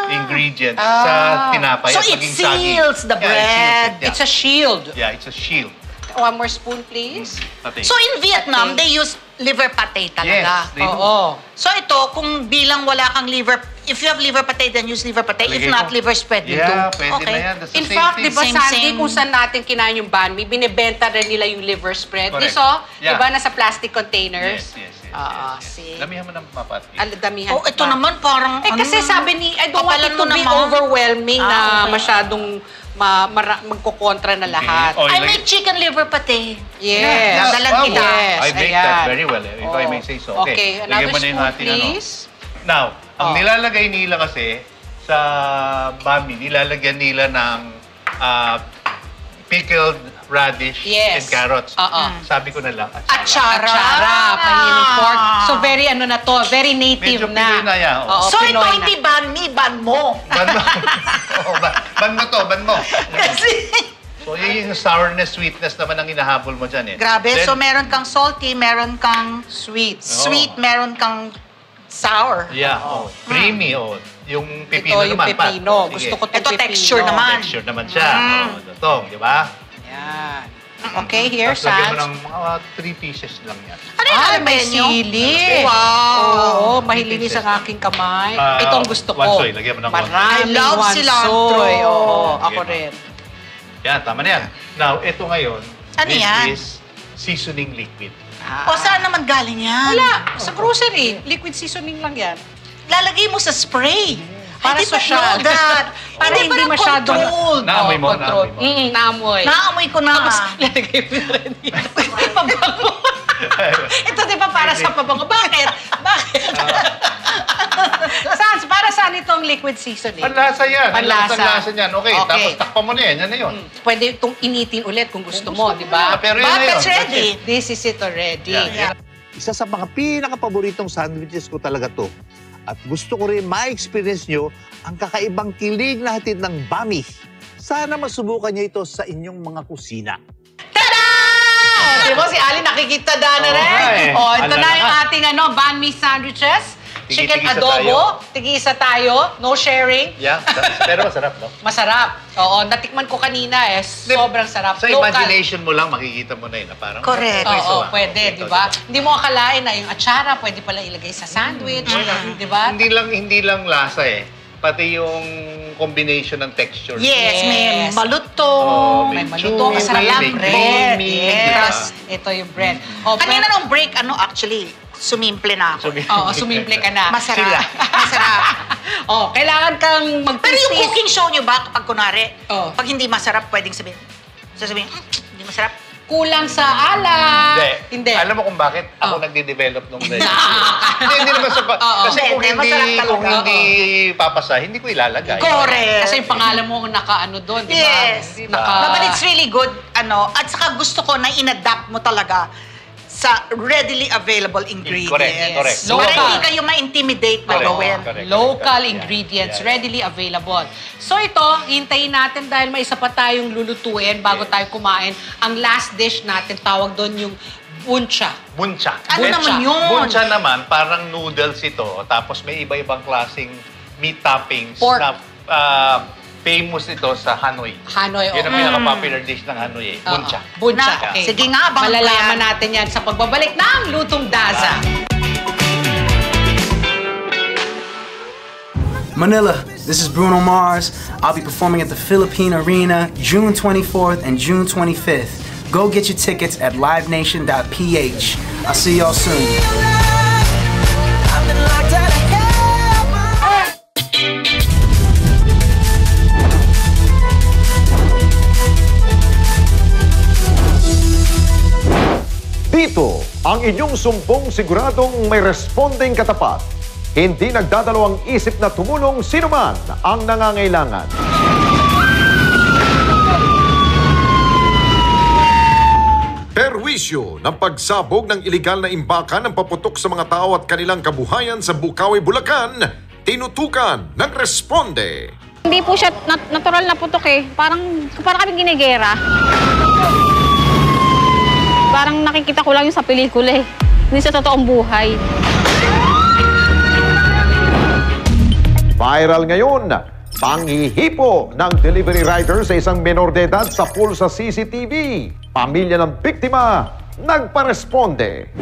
ingredients Ah. sa tinapay So at it maging saging. seals the Yeah, it seals bread. it, yeah. It's a shield. Yeah, it's a shield. One more spoon, please. Pati. So in Vietnam, they use liver pate talaga. Yes, they do. Oo. So ito, kung bilang wala kang liver, if you have liver pate, then use liver pate. If Talagay not, ko. liver spread din Yeah, to. pwede Okay. na yan. That's the In same fact, thing. di ba, Same, Sandy, same. kung saan natin kinain yung banh mi, binibenta rin nila yung liver spread. Correct. This, oh, Yeah. di ba, nasa plastic containers? Yes, yes, yes. Ah, yes, yes. see. Damihan mo ng mapati. Aladamihan. Oh, ito naman parang Eh, kasi ano, sabi ni, I don't want it kapalan to mo be naman. overwhelming na Ah, okay. masyadong ma, mara, magkukontra na lahat. Oh, I ilagay- make chicken liver pate. Yes. Dalan Wow. kita. Yes, I make ayan. that very well, if I Oh. may say so. Okay, Okay, another lagyan mo na yung spoon, ating ano. please. Now, ang Oh. nilalagay nila kasi sa banh mi, nilalagyan nila ng ah, pickled radish and Yes. carrots. Oo. Sabi ko na lang, Atsara. Atsara, pahiling pork. So, very ano na to, very native Medyo na. Pinoy na yan, oh. Oo, So ito Pinoy hindi na. ban mi, ban mo. Ban mo. Oo, ba- ban mo to, ban mo. Kasi, So, yun yung sourness, sweetness naman ang hinahabol mo dyan eh. grabe. Then, So meron kang salty, meron kang Sweet. sweet, meron kang sour. Yeah, oh. Creamy, oh. Yung pipino Ito yung naman. Pat. pepino. Sige. Gusto ko itong Ito pepino. texture naman. Texture naman siya. Mm. Oh, ito, di ba? Yan. Okay, here, Tapos lagyan mo Sans. ng mga three pieces lang yan. Ano yung Ah, alam may nyo? sili. Wow. Oo, mahilinis ang aking kamay. Ah, Ito ang gusto ko. wansoy, lagyan mo ng wansoy. Maraming I love cilantro. wansoy. Oo, ako Lagyan mo. rin. Yan, tama na yan. Now, ito ngayon, Ano this yan? is seasoning liquid. O saan naman galing yan? Wala, sa grocery. Liquid seasoning lang yan. Lalagay mo sa spray. Para I did not social. know that. Para Hindi, hindi parang masyadong... controlled. Naamoy mo, control. naamoy mo. Mm, naamoy. Naamoy ko na. Tapos, lalagay mo na rin dito. Pabango. Ito di ba para sa pabango? Bakit? Bakit? Sans, para saan itong liquid seasoning? Panlasa yan. Panlasa. Ang lasa niyan. Okay, Okay. tapos takpan mo na yan. Yan na yun. Pwede itong initin ulit kung gusto mo, di ba? Ah, pero yun na yun. But it's ready. This is it already. Yeah, yeah. Isa sa mga pinakapaboritong sandwiches ko talaga to. At gusto ko rin ma-experience nyo ang kakaibang kilig na hatid ng bami. Sana masubukan nyo ito sa inyong mga kusina. Tada! Oh, di ba si Ali nakikita da na rin? Okay. Oh, ito Ala na na yung ka. ating ano, banh mi sandwiches. Chicken Tigi-tigisa adobo. Tig-isa tayo. No sharing. Yeah, pero masarap, no? Masarap. Oo, natikman ko kanina eh. Sobrang sarap. Sa Local. imagination mo lang, makikita mo na yun. Na parang, Correct. Ito, Oo, ito, ah. pwede, Ito, di ba? ito. Hindi mo akalain na yung atsara, pwede pala ilagay sa sandwich. Di ba? Hindi lang, hindi lang lasa eh. Pati yung combination ng texture. Yes, may Yes. malutong. Oh, May may maluto, chewy, masarap may bread. creamy, Yes. di Ito yung bread. Oh, Kanina pero- nung break, ano, actually, sumimple na ako. Oo, sumimple ka na. Masarap. Masarap. Oh, kailangan kang mag Pero yung cooking show nyo ba, kapag kunwari, Oh. pag hindi masarap, pwedeng sabihin, sasabihin, "Mm, hindi masarap. Kulang sa ala. Hindi. Alam mo kung bakit ako nagde-develop nung recipe? Hindi, hindi naman sa... pa- Oo. Kasi kung Hindi, hindi, masarap talaga. kung hindi papasa, hindi ko ilalagay. Correct. Kasi yung pangalan mo ang naka-ano doon, di ba? Yes. Naka... No, but it's really good, ano, at saka gusto ko na inadapt mo talaga sa readily available ingredients. Correct, correct. Para Local. hindi kayo ma-intimidate na Correct, gawin. correct. Local Yeah, ingredients, yeah. readily available. So ito, hintayin natin dahil may isa pa tayong lulutuin bago Yes. tayo kumain. Ang last dish natin, tawag doon yung buncha. Buncha. Ano Buncha. naman yun? Buncha naman, parang noodles ito. Tapos may iba-ibang klaseng meat toppings Pork. na ah, famous ito sa Hanoi. Hanoi, Yun ang oo. pinaka-popular dish ng Hanoi eh. Oo. Buncha. Buncha, Na- okay. sige nga, abangan ko Malalaman yan. natin yan sa pagbabalik ng Lutong Daza. Manila, this is Bruno Mars. I'll be performing at the Philippine Arena June twenty-fourth and June twenty-fifth. Go get your tickets at live nation dot p h. I'll see y'all soon. Dito, ang inyong sumpong siguradong may responding katapat. Hindi nagdadalawang isip na tumulong sino man ang nangangailangan. Perwisyo ng pagsabog ng iligal na imbakan ng paputok sa mga tao at kanilang kabuhayan sa Bukawi, Bulacan, tinutukan ng Responde. Hindi po siya nat- natural na putok eh. Parang, parang kaming ginigera. Parang nakikita ko lang yung sa pelikula eh. Hindi sa totoong buhay. Viral ngayon, panghihipo ng delivery rider sa isang menor de edad sa pool sa C C T V. Pamilya ng biktima nagparesponde.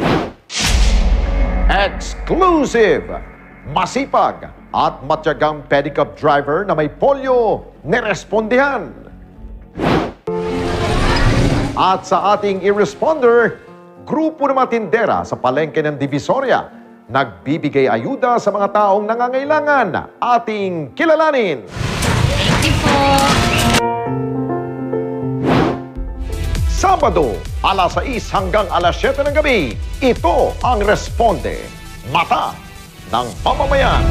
Exclusive! Masipag at matyagang pedicab driver na may polio nirespondihan. At sa ating i-responder, grupo ng mga tindera sa palengke ng Divisoria nagbibigay ayuda sa mga taong nangangailangan. Ating kilalanin. Thank you po. Sabado, alas sais hanggang alas siyete ng gabi, ito ang Responde, Mata ng Mamamayan.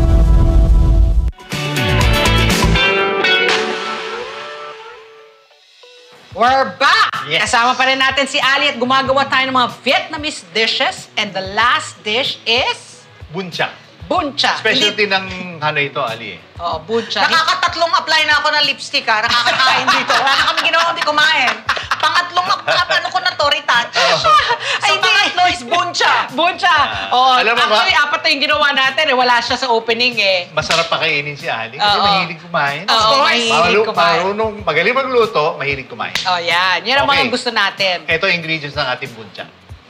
We're back! Yes. Kasama pa rin natin si Ali at gumagawa tayo ng mga Vietnamese dishes. And the last dish is... Buncha. Buncha. Specialty Hindi... ng Hanoi ito, Ali. Oo, buncha. Nakakatatlong apply na ako ng lipstick, ha? Nakakakain dito. Wala na kami ginawa, hindi kumain. Pangatlong ano ko na to, retouch. So, pangatlo is buncha. Buncha. Oh, Alam mo actually, ba? apat na yung ginawa natin. Eh. Wala siya sa opening eh. Masarap pa kainin si Ali kasi Oo. mahilig kumain. Oo, mahilig kumain. Marunong, magaling magluto, mahilig kumain. Oh, yan. Yan ang Okay. mga gusto natin. Ito ingredients ng ating buncha.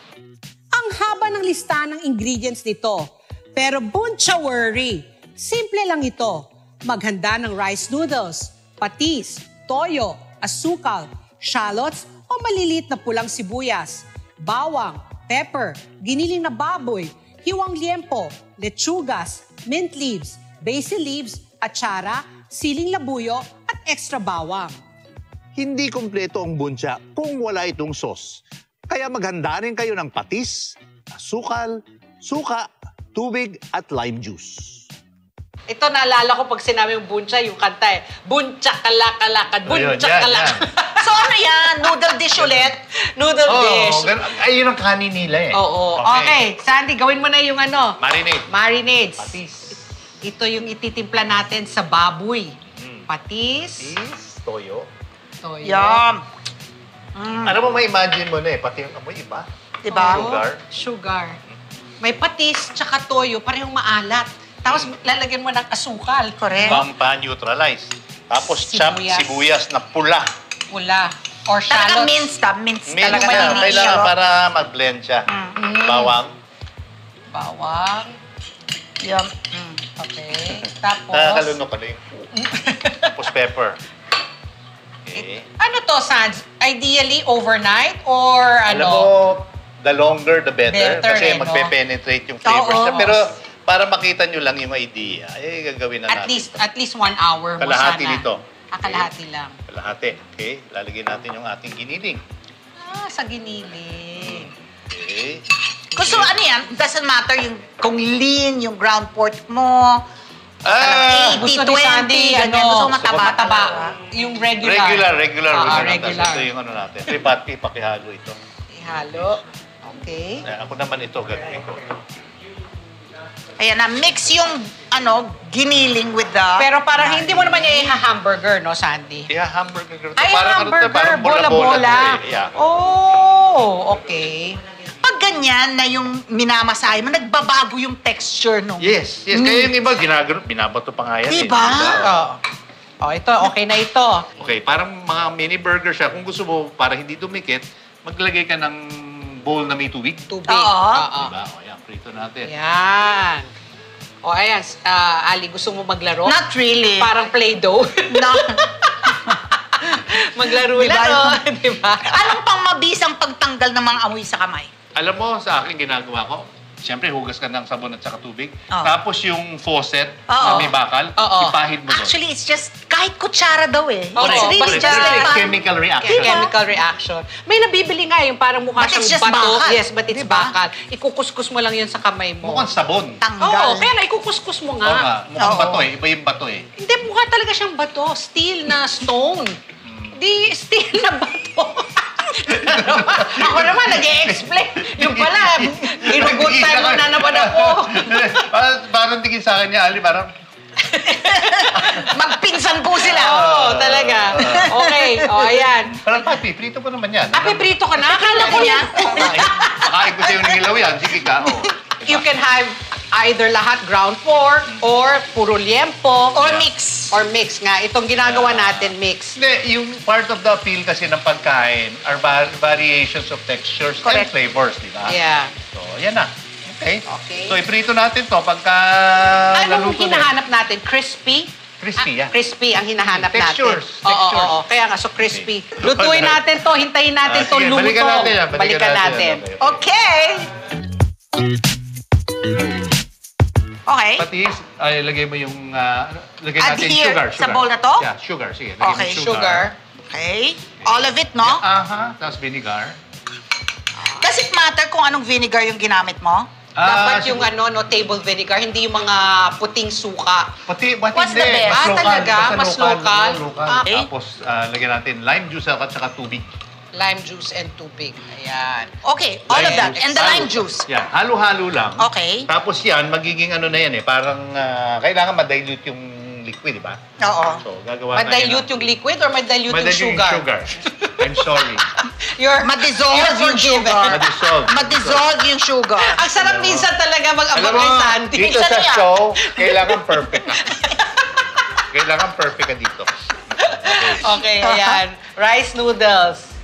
Ang haba ng listahan ng ingredients nito. Pero buncha worry. Simple lang ito. Maghanda ng rice noodles, patis, toyo, asukal, shallots o maliliit na pulang sibuyas, bawang, pepper, giniling na baboy, hiwang liempo, lechugas, mint leaves, basil leaves, atsara, siling labuyo at extra bawang. Hindi kumpleto ang buncha kung wala itong sauce. Kaya maghanda rin kayo ng patis, asukal, suka, tubig at lime juice. Ito naalala ko pag sinabi yung buncha, yung kanta eh. Buncha kalakalakad, buncha kalakad. So ano yan? Noodle dish ulit? Noodle oh, dish. Ayun ang kanin nila eh. Oo. Okay. okay. Sandy, gawin mo na yung ano. Marinade. Marinades. Patis. Ito yung ititimpla natin sa baboy. Mm. Patis. Patis, toyo. Toyo. Yum. Mm. Alam mo, ma-imagine mo na eh. Pati yung amoy iba. Diba? Sugar. Sugar. May patis, tsaka toyo, parehong maalat. Tapos lalagyan mo ng asukal. Correct. Pampa-neutralize. Tapos chop Sibuyas. sibuyas na pula. Pula. Or Talagang shallots. minced up. Minced Mince talaga. na. Maliliit Kailangan siya. para mag-blend siya. Mm. Bawang. Bawang. Yum. Mm. Okay. Tapos... Nakakalunok ka na yung Tapos pepper. Okay. Ano to, Sans? Ideally, overnight or ano? Alam mo, the longer the better. Better kasi eh, no? magpe-penetrate yung flavors Oo. niya. Pero para makita nyo lang yung idea, eh, gagawin na At natin. least, at least one hour mo Kalahati sana. nito. Ah, kalahati lang. Kalahati. Okay. Lalagyan natin yung ating giniling. Ah, sa giniling. Okay. Gusto ano yan? Doesn't matter yung kung lean, yung ground pork mo. Ah, Gusto eighty, ni Sandy, twenty, ganyan. ano, Gusto mo mataba. mataba. Yung regular. Regular, regular. Ah, regular. regular. Ito yung ano natin. Ripati, pakihalo ito. Ihalo. Okay. Eh, ako naman ito, gagawin ko. Ayan na, mix yung ano, giniling with the... Pero parang hindi mo naman niya i-hamburger, no, Sandy? Yeah, hamburger. ito. Ay, Parang ano to, hamburger. parang bola-bola. Bola-bola. to eh. Yeah. Oh, okay. Pag ganyan na yung minamasahe mo, nagbabago yung texture nung... Yes, yes. Kaya yung iba, ginagano, binabato pa nga yan. Diba? Eh. Oh. Oh, ito, okay na ito. Okay, parang mga mini burger siya. Kung gusto mo, para hindi dumikit, maglagay ka ng bowl na may tubig. Tubig. Oo. Oo. Diba? O, yan, prito natin. Yan. O, ayan. Uh, Ali, gusto mo maglaro? Not really. Parang Play-Doh. No. Maglaro-laro, di ba? Anong pang mabisang pagtanggal ng mga amoy sa kamay? Alam mo, sa akin ginagawa ko, siyempre hugas ka ng sabon at saka tubig. Oo. Tapos yung faucet Oo. na may bakal, Oo. ipahid mo doon. Actually, it's just kahit kutsara daw eh. Oo, It's really correct. just It's like... a chemical reaction. Diba? Chemical reaction. May nabibili nga yung parang mukha But it's siyang just bato. bakal. Yes, but it's Diba? bakal. Ikukuskus mo lang yun sa kamay mo. Mukhang sabon. Tanggal. Oo, kaya na ikukuskus mo Oo nga. nga. Mukhang Oo. bato eh. Iba yung bato eh. Hindi, mukha talaga siyang bato. Steel na stone. Di, steel na bato. Ako naman, nag-e-explain. Yung pala, ginugutan mo na naman ako. parang, parang tingin sa akin niya, Ali, parang... Magpinsan po sila. Oo, talaga. Okay, o, ayan. Parang, papi, prito ko naman yan. Ah, piprito ka na? Akala ko yan. Pakain ko sa'yo ng ilaw yan. Sige ka, oh. You can have either lahat ground pork or puro liempo. Or mix. Or mix nga. Itong ginagawa natin, mix. Hindi, yung part of the appeal kasi ng pagkain are va- variations of textures and Correct. flavors, di ba? Yeah. So, yan na. Okay? Okay. So, iprito natin to pagka Ano naluto yung na. hinahanap natin? Crispy? Crispy, Ah, yeah. crispy ang hinahanap Textures, natin. Oo, oo, textures. oo. Kaya nga, so crispy. Okay. Lutuin natin to, hintayin natin Ah, to sige, luto. balikan natin yan, balikan Balikan natin. natin. Okay. Okay. Patis, ay, lagay mo yung, ah, ano, lagay Add natin here, sugar, sa sugar. bowl na to? Yeah, sugar, sige. Lagay Okay, mo sugar. Okay. All of it, no? Aha, tapos vinegar. Does it matter kung anong vinegar yung ginamit mo? Ah, Dapat yung ano, no, table vinegar, hindi yung mga puting suka. Pati, pati What's the hindi. best? Mas Ah, local, talaga? basta Mas local? local. Ah, okay. Tapos, ah, lagyan natin lime juice at saka tubig. Lime juice and tubig. Ayan. Okay, all of that. And the lime Halo- juice. Yan, halo-halo lang. Okay. Tapos yan, magiging ano na yan eh, parang ah, kailangan ma-dilute yung liquid, di ba? Oo. So, gagawa na Ma-dilute yung liquid or ma-dilute yung Ma-dilute sugar? yung sugar. I'm sorry. You're, Ma-dissolve you're yung forgiven. sugar. Ma-dissolve. Ma-dissolve yung sugar. Ang sarap minsan talaga mag-abang Alam mo, kay Sandy. dito Minsan sa yan. show, kailangan perfect ka. Kailangan perfect ka dito. Okay, ayan. Rice noodles.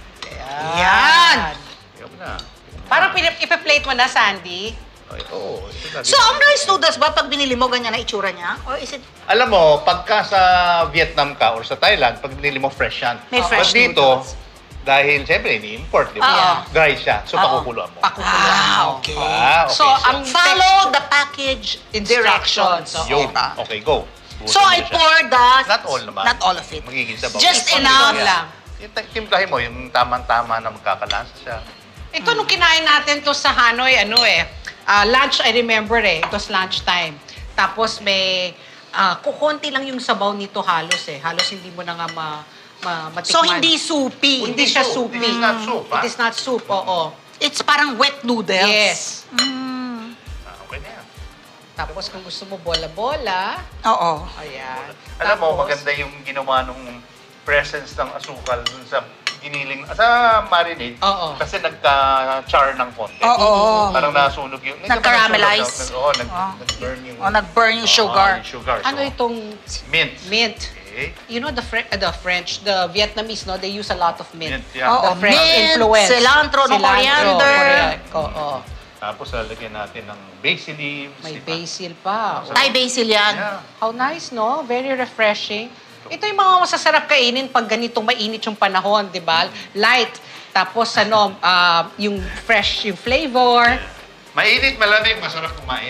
Yan. Ayun na. Parang pinip- ipa-plate mo na, Sandy. Ay, oo. ito na. So, ang rice noodles ba, pag binili mo, ganyan na itsura niya? Or is it... Alam mo, pagka sa Vietnam ka or sa Thailand, pag binili mo fresh yan. May fresh But dito, dahil siyempre, ini-import, di ba? Oo. Dry siya. So, Oo. pakukuluan mo. Pakukuluan mo. Ah, okay. Ah, okay. So, ang Follow the package Instructions. directions. Yun. Diba? Okay, go. So, I pour the... Not all naman. Not all of it. Magiging sabaw. Just Konti enough. yan. lang. Yung ta- timplahin mo, yung tamang-tama na magkakalasa siya. Ito, nung kinain natin to sa Hanoi, ano eh, ah, lunch, I remember eh, it was lunch time. Tapos may, uh, kukunti lang yung sabaw nito halos eh. Halos hindi mo na nga ma, ma, matikman. So, hindi soupy. Hindi siya soup. soupy. It is not soup, It ah. is not soup, oo. It's parang wet noodles. Yes. Mm. Ah, okay na yan. Tapos kung gusto mo bola-bola, Oo. ayan. Alam mo, Tapos, maganda yung ginawa nung presence ng asukal dun sa giniling, sa marinade. Oo. Kasi nagka-char ng konti. Oo. Parang nasunog yung... Nag-caramelize. Oo, nag, Oo. nag-burn yung... O, nag-burn yung sugar. Oo, yung sugar. Ano So, itong mint. mint? Okay. You know, the, Fre- uh, the French, the Vietnamese, no, they use a lot of mint. Mint, yeah. Oo, The French mint, influence. cilantro, no, coriander. correct. Oo. Tapos lalagyan natin ng basil leaves. May di ba? basil pa. Thai basil yan. Yeah. How nice, no? Very refreshing. Ito yung mga masasarap kainin pag ganitong mainit yung panahon, di ba? Light. Tapos ano, ah, yung fresh yung flavor. Mainit, malamig, masarap kumain.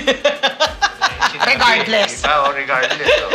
Regardless. Diba? O, regardless. Oh.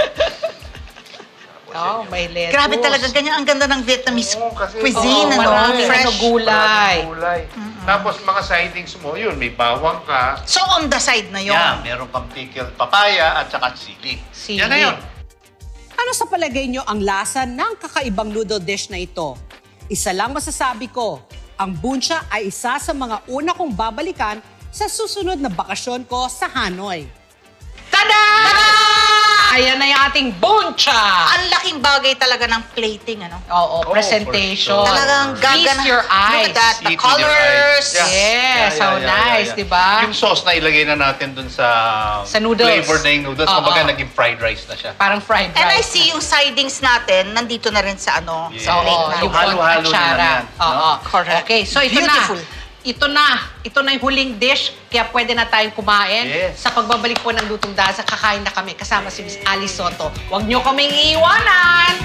Oh, may lettuce. Grabe talaga, ganyan ang ganda ng Vietnamese Oo, kasi- cuisine, Oo, ano? maraming Fresh. ano, gulay. Maraming gulay. Tapos mga sidings mo, yun, may bawang ka. So, on the side na yun. Yeah, meron kang pickled papaya at saka sili. Sili. Yan na yun. Ano sa palagay nyo ang lasa ng kakaibang noodle dish na ito? Isa lang masasabi ko, ang buncha ay isa sa mga una kong babalikan sa susunod na bakasyon ko sa Hanoi. Tada! Ayan na yung ating buncha! Ang laking bagay talaga ng plating, ano? Oo, presentation. for sure. Talagang gagana. Feast your eyes. Look at that, the Eat with your colors. eyes. Yeah. Yes, how nice, di ba? Yung sauce na ilagay na natin dun sa, Sa noodles. flavor na yung noodles, Oo. kumbaga naging fried rice na siya. Parang fried rice. And I see yung sidings natin, nandito na rin sa ano, sa Oo, plate na. yung halo-halo kutsara. na yan, no? Oo, Correct. Okay, so ito Beautiful. na. Ito na. Ito na yung huling dish. Kaya pwede na tayong kumain. Yes. Sa pagbabalik po ng Lutong Dasa, kakain na kami kasama si Miss Alice Soto. Huwag niyo kaming iiwanan!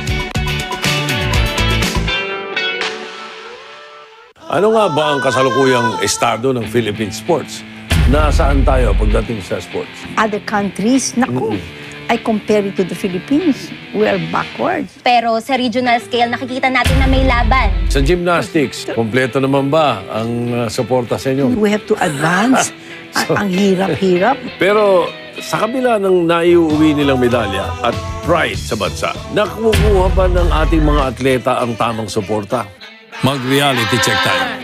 Ano nga ba ang kasalukuyang estado ng Philippine sports? Nasaan tayo pagdating sa sports? Other countries, naku, I compare it to the Philippines. We are backwards. Pero sa regional scale, nakikita natin na may laban. Sa gymnastics, kompleto naman ba ang uh, suporta sa inyo? We have to advance. So- ang hirap-hirap. Pero sa kabila ng naiuwi nilang medalya at pride sa bansa, nakukuha ba ng ating mga atleta ang tamang suporta? Mag-reality check tayo.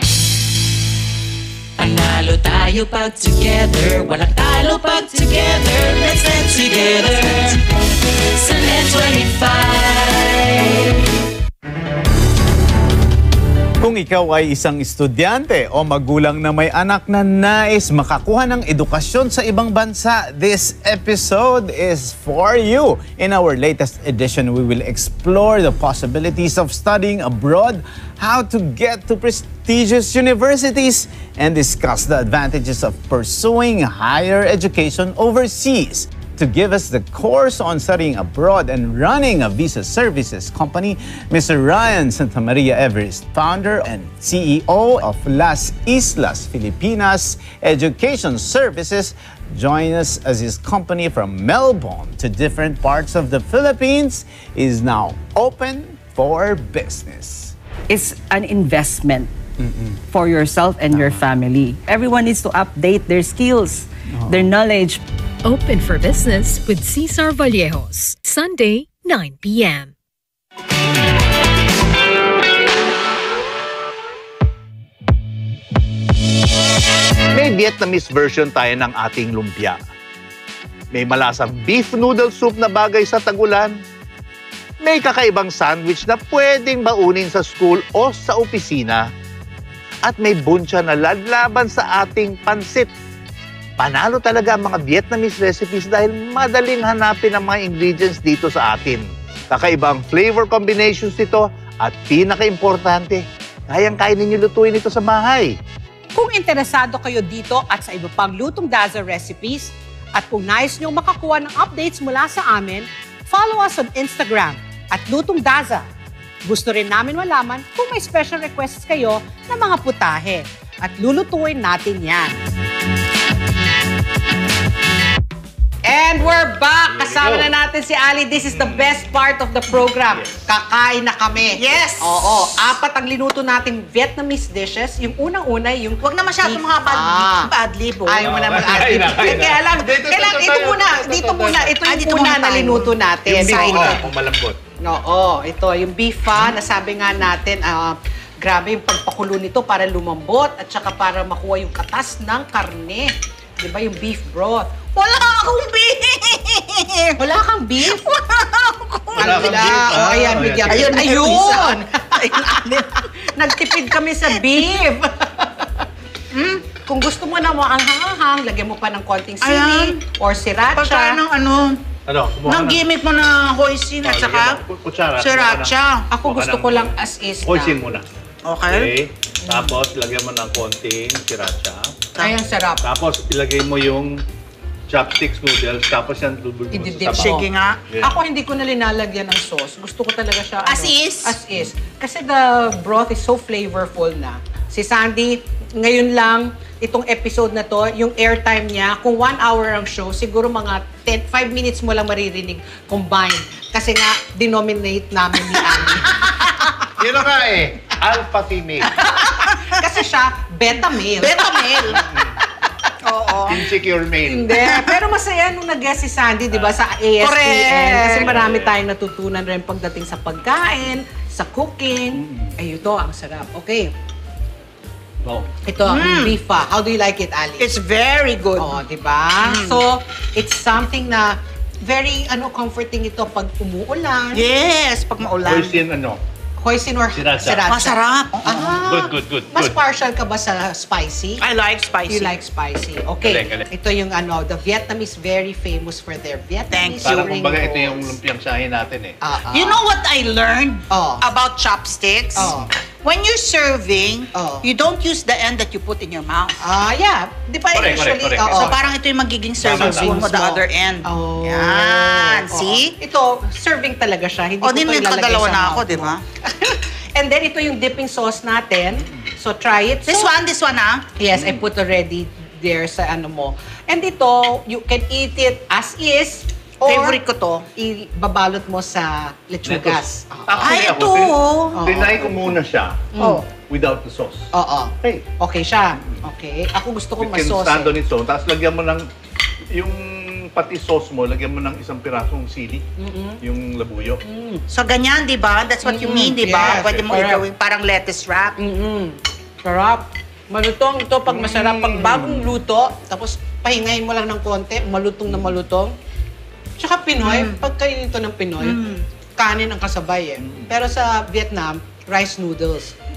Panalo tayo pag together, walang talo pag together. Let's dance together sa Net twenty-five. Kung ikaw ay isang estudyante o magulang na may anak na nais makakuha ng edukasyon sa ibang bansa, this episode is for you. In our latest edition, we will explore the possibilities of studying abroad, how to get to prestigious universities, and discuss the advantages of pursuing higher education overseas. To give us the course on studying abroad and running a visa services company, Mister Ryan Santamaria Everest, founder and C E O of Las Islas Filipinas Education Services, join us as his company from Melbourne to different parts of the Philippines is now open for business. It's an investment for yourself and your family. Everyone needs to update their skills, their knowledge. Open for Business with Cesar Vallejos, Sunday, nine p m May Vietnamese version tayo ng ating lumpia. May malasang beef noodle soup na bagay sa tag-ulan. May kakaibang sandwich na pwedeng baunin sa school o sa opisina. At may buncha na ladlaban sa ating pansit. Panalo talaga ang mga Vietnamese recipes dahil madaling hanapin ang mga ingredients dito sa atin. Kakaibang flavor combinations nito at pinaka-importante, kayang-kaya ninyo lutuin ito sa bahay. Kung interesado kayo dito at sa iba pang Lutong Daza recipes, at kung nais nyo makakuha ng updates mula sa amin, follow us on Instagram at Lutong Daza. Gusto rin namin malaman kung may special requests kayo ng mga putahe at lulutuin natin yan. And we're back! Kasama na natin si Ali. This is the best part of the program. Kakain na kami. Yes! Oo. Apat ang linuto nating Vietnamese dishes. Yung unang-una, yung... Huwag na masyadong mga bad-lib. Oh. Ayaw mo na mag-adlib. Kaya lang, kailangan ito muna. Dito muna. Ito yung una na linuto natin. Yung beef kung malambot. Oo. Ito, yung beef ha. Nasabi nga natin, uh, grabe yung pagpakulo nito para lumambot at saka para makuha yung katas ng karne. Diba yung beef broth? Wala akong beef! Wala kang beef? Wala akong beef. Oh, ayan, bigyan. Ayun, ayun! Nagtipid kami sa beef. Hmm? Kung gusto mo na mo ang hanghang, lagyan mo pa ng konting sili or sriracha. Pagka ng ano, ano ng gimmick mo na hoisin at saka sriracha. Ako gusto ko lang as is na. Hoisin muna. Okay. Tapos, lagyan mo ng konting sriracha. Ay, ang sarap. Tapos, ilagay mo yung chopsticks noodles, tapos yan lubog mo sa sabaw. Sige nga. Yeah. Ako hindi ko na linalagyan ng sauce. Gusto ko talaga siya. As ano, is? As is. Kasi the broth is so flavorful na. Si Sandy, ngayon lang, itong episode na to, yung airtime niya, kung one hour ang show, siguro mga ten, five minutes mo lang maririnig combined. Kasi nga, denominate namin ni Annie. Yun nga eh. Alpha female. Kasi siya, beta male. Beta male. Oo. Insecure male. Hindi. Pero masaya nung nag-guest si Sandy, di ba, sa A S P N. Correct. Kasi marami tayong natutunan rin pagdating sa pagkain, sa cooking. Ay, ito, ang sarap. Okay. Wow. Ito, mm. beef pa. How do you like it, Ali? It's very good. Oo, di ba? Mm. So, it's something na very ano comforting ito pag umuulan. Yes, pag maulan. Hoisin ano? Hoisin or sriracha. sriracha. Masarap. Ah, Good, good, good. Mas good. partial ka ba sa spicy? I like spicy. You like spicy. Okay. Galing, galing. Ito yung ano, the Vietnamese very famous for their Vietnamese Parang spring kumbaga ito rolls. yung lumpiang shahin natin eh. Ah, ah. You know what I learned Oh. about chopsticks? Oh. When you're serving, Oh. you don't use the end that you put in your mouth. Ah, yeah. Di ba Correct, usually, correct, correct. oo. So parang ito yung magiging serving Tama, spoon mo, tama. the other end. Oh. Yan. Oo. See? Ito, serving talaga siya. Hindi O, ko din ito ilalagay nagkadalawa sa na ako, mouth di ba? mo. And then, ito yung dipping sauce natin. So, try it. This So, one, this one, ah? Yes, I put already there sa ano mo. And ito, you can eat it as is. Or, Favorite ko to. ibabalot mo sa lechugas. Ay, ito! Oo. Tinay ko muna siya Oh. without the sauce. Oo. Hey. Okay siya. Okay. Ako gusto ko You can mas sauce. stand on Eh. its own. Tapos lagyan mo ng, yung pati sauce mo, lagyan mo ng isang pirasong sili. Mm-mm. Yung labuyo. Mm. So, ganyan, di ba? That's what you Mm-mm. mean, di ba? Yes, Pwede mo correct. gawing parang lettuce wrap. Mm-mm. Sarap. Malutong ito pag masarap. Pag bagong luto, tapos pahingayin mo lang ng konti, malutong na malutong. Tsaka Pinoy, Mm. pag kainin ito ng Pinoy, Mm. kanin ang kasabay eh. Pero sa Vietnam, rice noodles.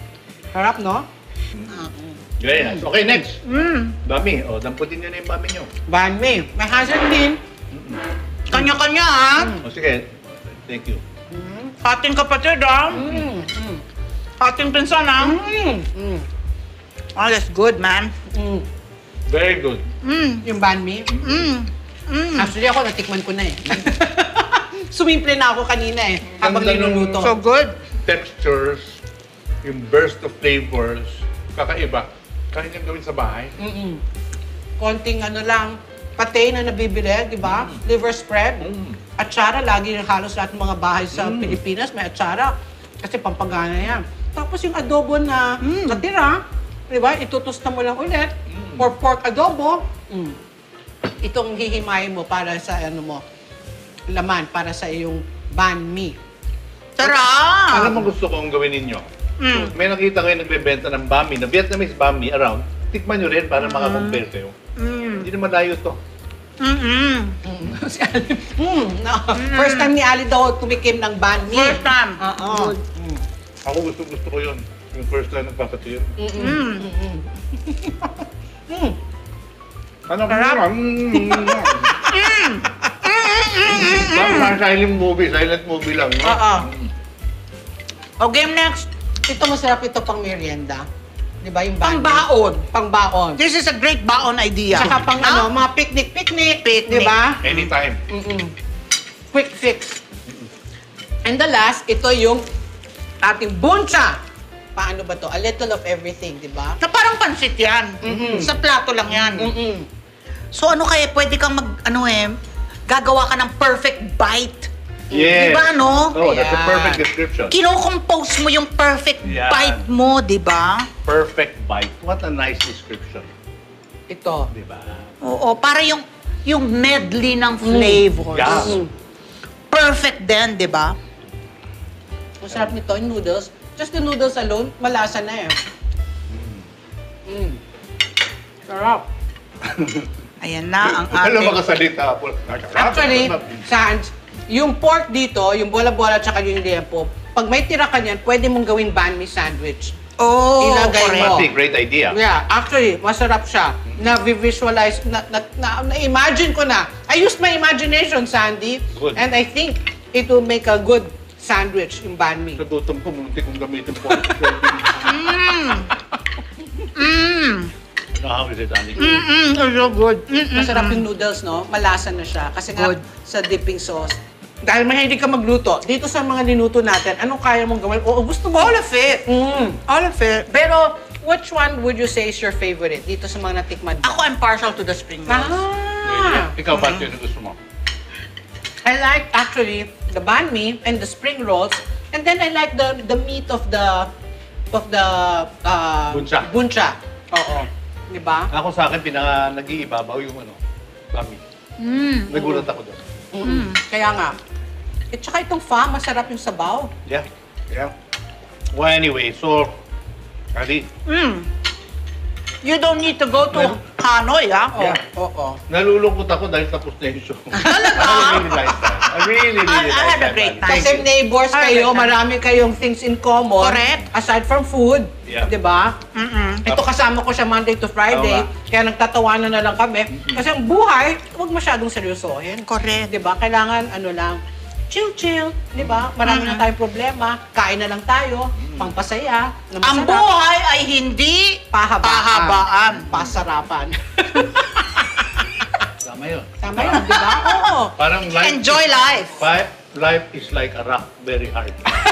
Harap, no? Yes. Okay, next. Mm. Bami. O, damputin nyo na yung bami nyo. Bami. May hazard din. Kanya-kanya, ha? O, sige. Thank you. Ating kapatid, ha? Mm. Ating pinsan, ha? Mm. Mm. Oh, that's good, man. Mm. Very good. Mm. Yung banh mi. Mm. Mm. Actually, ako natikman ko na eh. Sumimple na ako kanina eh, habang Ganda ng niluluto. So good. Textures, yung burst of flavors, kakaiba. Kaya niyang gawin sa bahay. Mm-mm. Konting ano lang, pate na nabibili, di ba? Mm. Liver spread. Mm. Atsara, lagi yung halos lahat ng mga bahay sa Mm. Pilipinas may atsara. Kasi pampagana yan. Tapos yung adobo na mm. natira, di ba? Itutusta mo lang ulit. Mm. For pork adobo, mm. itong hihimayin mo para sa ano mo, laman, para sa iyong banh mi. Tara! Alam mo gusto kong gawin ninyo? Mm. May nakita kayo nagbebenta ng bami, na Vietnamese bami around. Tikman nyo rin para makakompare kayo. Mm. Hindi naman layo to. Mm-mm. Si Ali, mm, no. First time ni Ali daw tumikim ng banh mi. First time. Oo. Good. Ako gusto gusto ko yun. Yung first time nagpapatiyot. Mm. Mm. Ano ba naman? Mm. Parang silent movie, silent movie lang. No? Oo. O, game next. Ito masarap ito pang merienda. Di ba yung banh mi? Pangbaon. Pangbaon. This is a great baon idea. Tsaka pang ano, mga picnic-picnic. Picnic. Di ba? Anytime. Mm-mm. Quick fix. And the last, ito yung ating buncha. Paano ba to? A little of everything, di ba? Na parang pansit yan. Mm-mm. Sa plato lang yan. Mm-mm. So ano kaya, pwede kang mag, ano eh, gagawa ka ng perfect bite. Yes. Di ba, no? Oh, that's a Ayan. perfect description. Kino-compose mo yung perfect Yan. bite mo, di ba? Perfect bite. What a nice description. Ito. Di ba? Oo, para yung yung medley ng flavors. Yeah. Perfect din, di ba? Masarap nito, yung noodles. Just the noodles alone, malasa na eh. Mm. Sarap. Ayan na ang Alam ating... makasalita po. Actually, Sans, yung pork dito, yung bola-bola tsaka yung liempo, pag may tira ka niyan, pwede mong gawin banh mi sandwich. Oh, Ilagay mo. Great idea. Yeah, actually, masarap siya. Na-visualize, na, na, na, na-imagine ko na. I used my imagination, Sandy. Good. And I think it will make a good sandwich yung banh mi. Sa gutom ko, munti kong gamitin po. Mmm! Mmm! How is it, Andy? Mmm! It's so good. Masarap yung noodles, no? Malasa na siya. Kasi nga, Good. sa dipping sauce. Dahil mahilig ka magluto, dito sa mga niluto natin, anong kaya mong gawin? Oo, gusto mo? All of it. Mm. All of it. Pero, which one would you say is your favorite dito sa mga natikman mo? Ako, I'm partial to the spring rolls. Ah! Ikaw ba, sino gusto mo? I like, actually, the banh mi and the spring rolls. And then I like the the meat of the, of the, uh, Buncha. Buncha. Oo. Di ba? Ako sa akin, pinaka nag-iibabaw yung ano, bami. Mm. Nagulat ako doon. Mm. Kaya nga. At saka itong pho, masarap yung sabaw. Yeah. Yeah. Well, anyway, so, Ali, Mm. You don't need to go to Hanoi, ah. Oo. Yeah. Oo. nalulungkot ako dahil tapos na yung show. Talaga? I really like that. I really, really I- I like had a that. great Ali. time. Kasi neighbors Ay, kayo, ganda. marami kayong things in common. Correct. Aside from food. Yeah. Di ba? Mm-mm. Ito kasama ko siya Monday to Friday. Oo Kaya nagtatawanan na lang kami. Kasi ang buhay, huwag masyadong seryosohin. Correct. Di ba? Kailangan ano lang, chill-chill. Di ba? Marami na tayong problema. Kain na lang tayo. Pangpasaya. Na Ang masarap. buhay ay hindi Pahabaan. pahabaan. Pasarapan. Tama yun. Tama yun, di ba? Oo. Parang life Enjoy is, life. Fi- life is like a rock, very hard.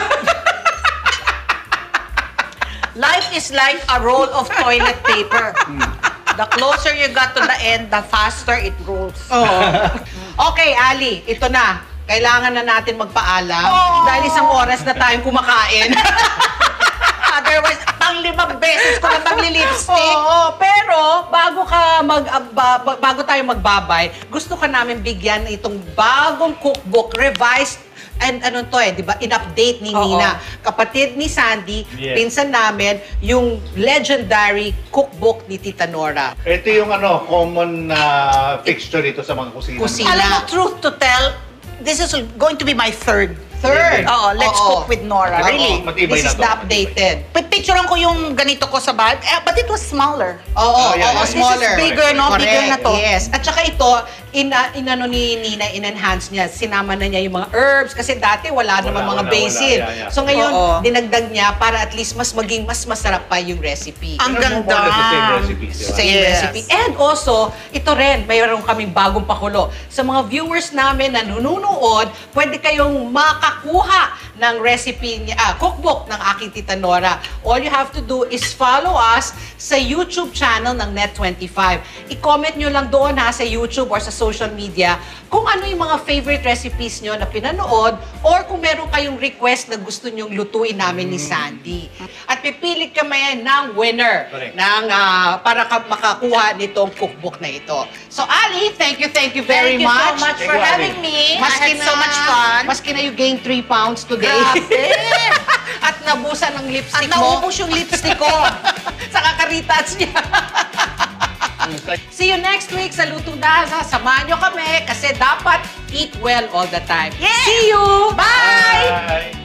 Life is like a roll of toilet paper. The closer you got to the end, the faster it rolls. Oo. Okay, Ali, ito na. Kailangan na natin magpaalam Oh. dahil isang oras na tayong kumakain. Otherwise, pang limang beses ko na magli-lipstick. Oo, pero bago ka mag ah, ba- ba- bago tayo magbabay, gusto ka namin bigyan ng itong bagong cookbook, revised and ano to eh, di ba? In-update ni Oo. Nina. Kapatid ni Sandy, Yes. pinsan namin, yung legendary cookbook ni Tita Nora. Ito yung ano, common na fixture dito sa mga kusina. Kusina. Alam mo, truth to tell, this is going to be my third Third. Oo, let's Oo. cook with Nora. Oo. Really? Matibay This na is to, the updated. Picturean ko yung ganito ko sa bahay. Eh, but it was smaller. Oo, Oh, yeah, oo, yeah. smaller. This is bigger, no? Correct, Bigger na to. Yes. At saka ito, ina, inano ni Nina, in-enhance niya. Sinama na niya yung mga herbs kasi dati wala, naman mga wala, basil. wala. Yeah, yeah. So ngayon, Oo. dinagdag niya para at least mas maging mas masarap pa yung recipe. Ang Pero more or ganda. less the same recipe, di ba? Same Yes. recipe. And also, ito rin, mayroon kaming bagong pakulo. Sa mga viewers namin na nununood, pwede kayong makakuha ng recipe niya, ah, cookbook ng aking Tita Nora. All you have to do is follow us sa YouTube channel ng Net twenty-five. I-comment nyo lang doon ha, sa YouTube or sa social media kung ano yung mga favorite recipes nyo na pinanood or kung meron kayong request na gusto nyong lutuin namin ni Sandy. At pipili kami ng winner Correct. ng, ah, para ka makakuha nitong cookbook na ito. So Ali, thank you, thank you very Thank you much. so much for having me. I had so much fun. Maski na you gained three pounds today. Grabe! At nabusan ng At lipstick mo. naubos yung lipstick ko. Sa kakaritats niya. See you next week sa Lutong Daza. Samahan nyo kami kasi dapat eat well all the time. Yeah. See you! Bye! Bye.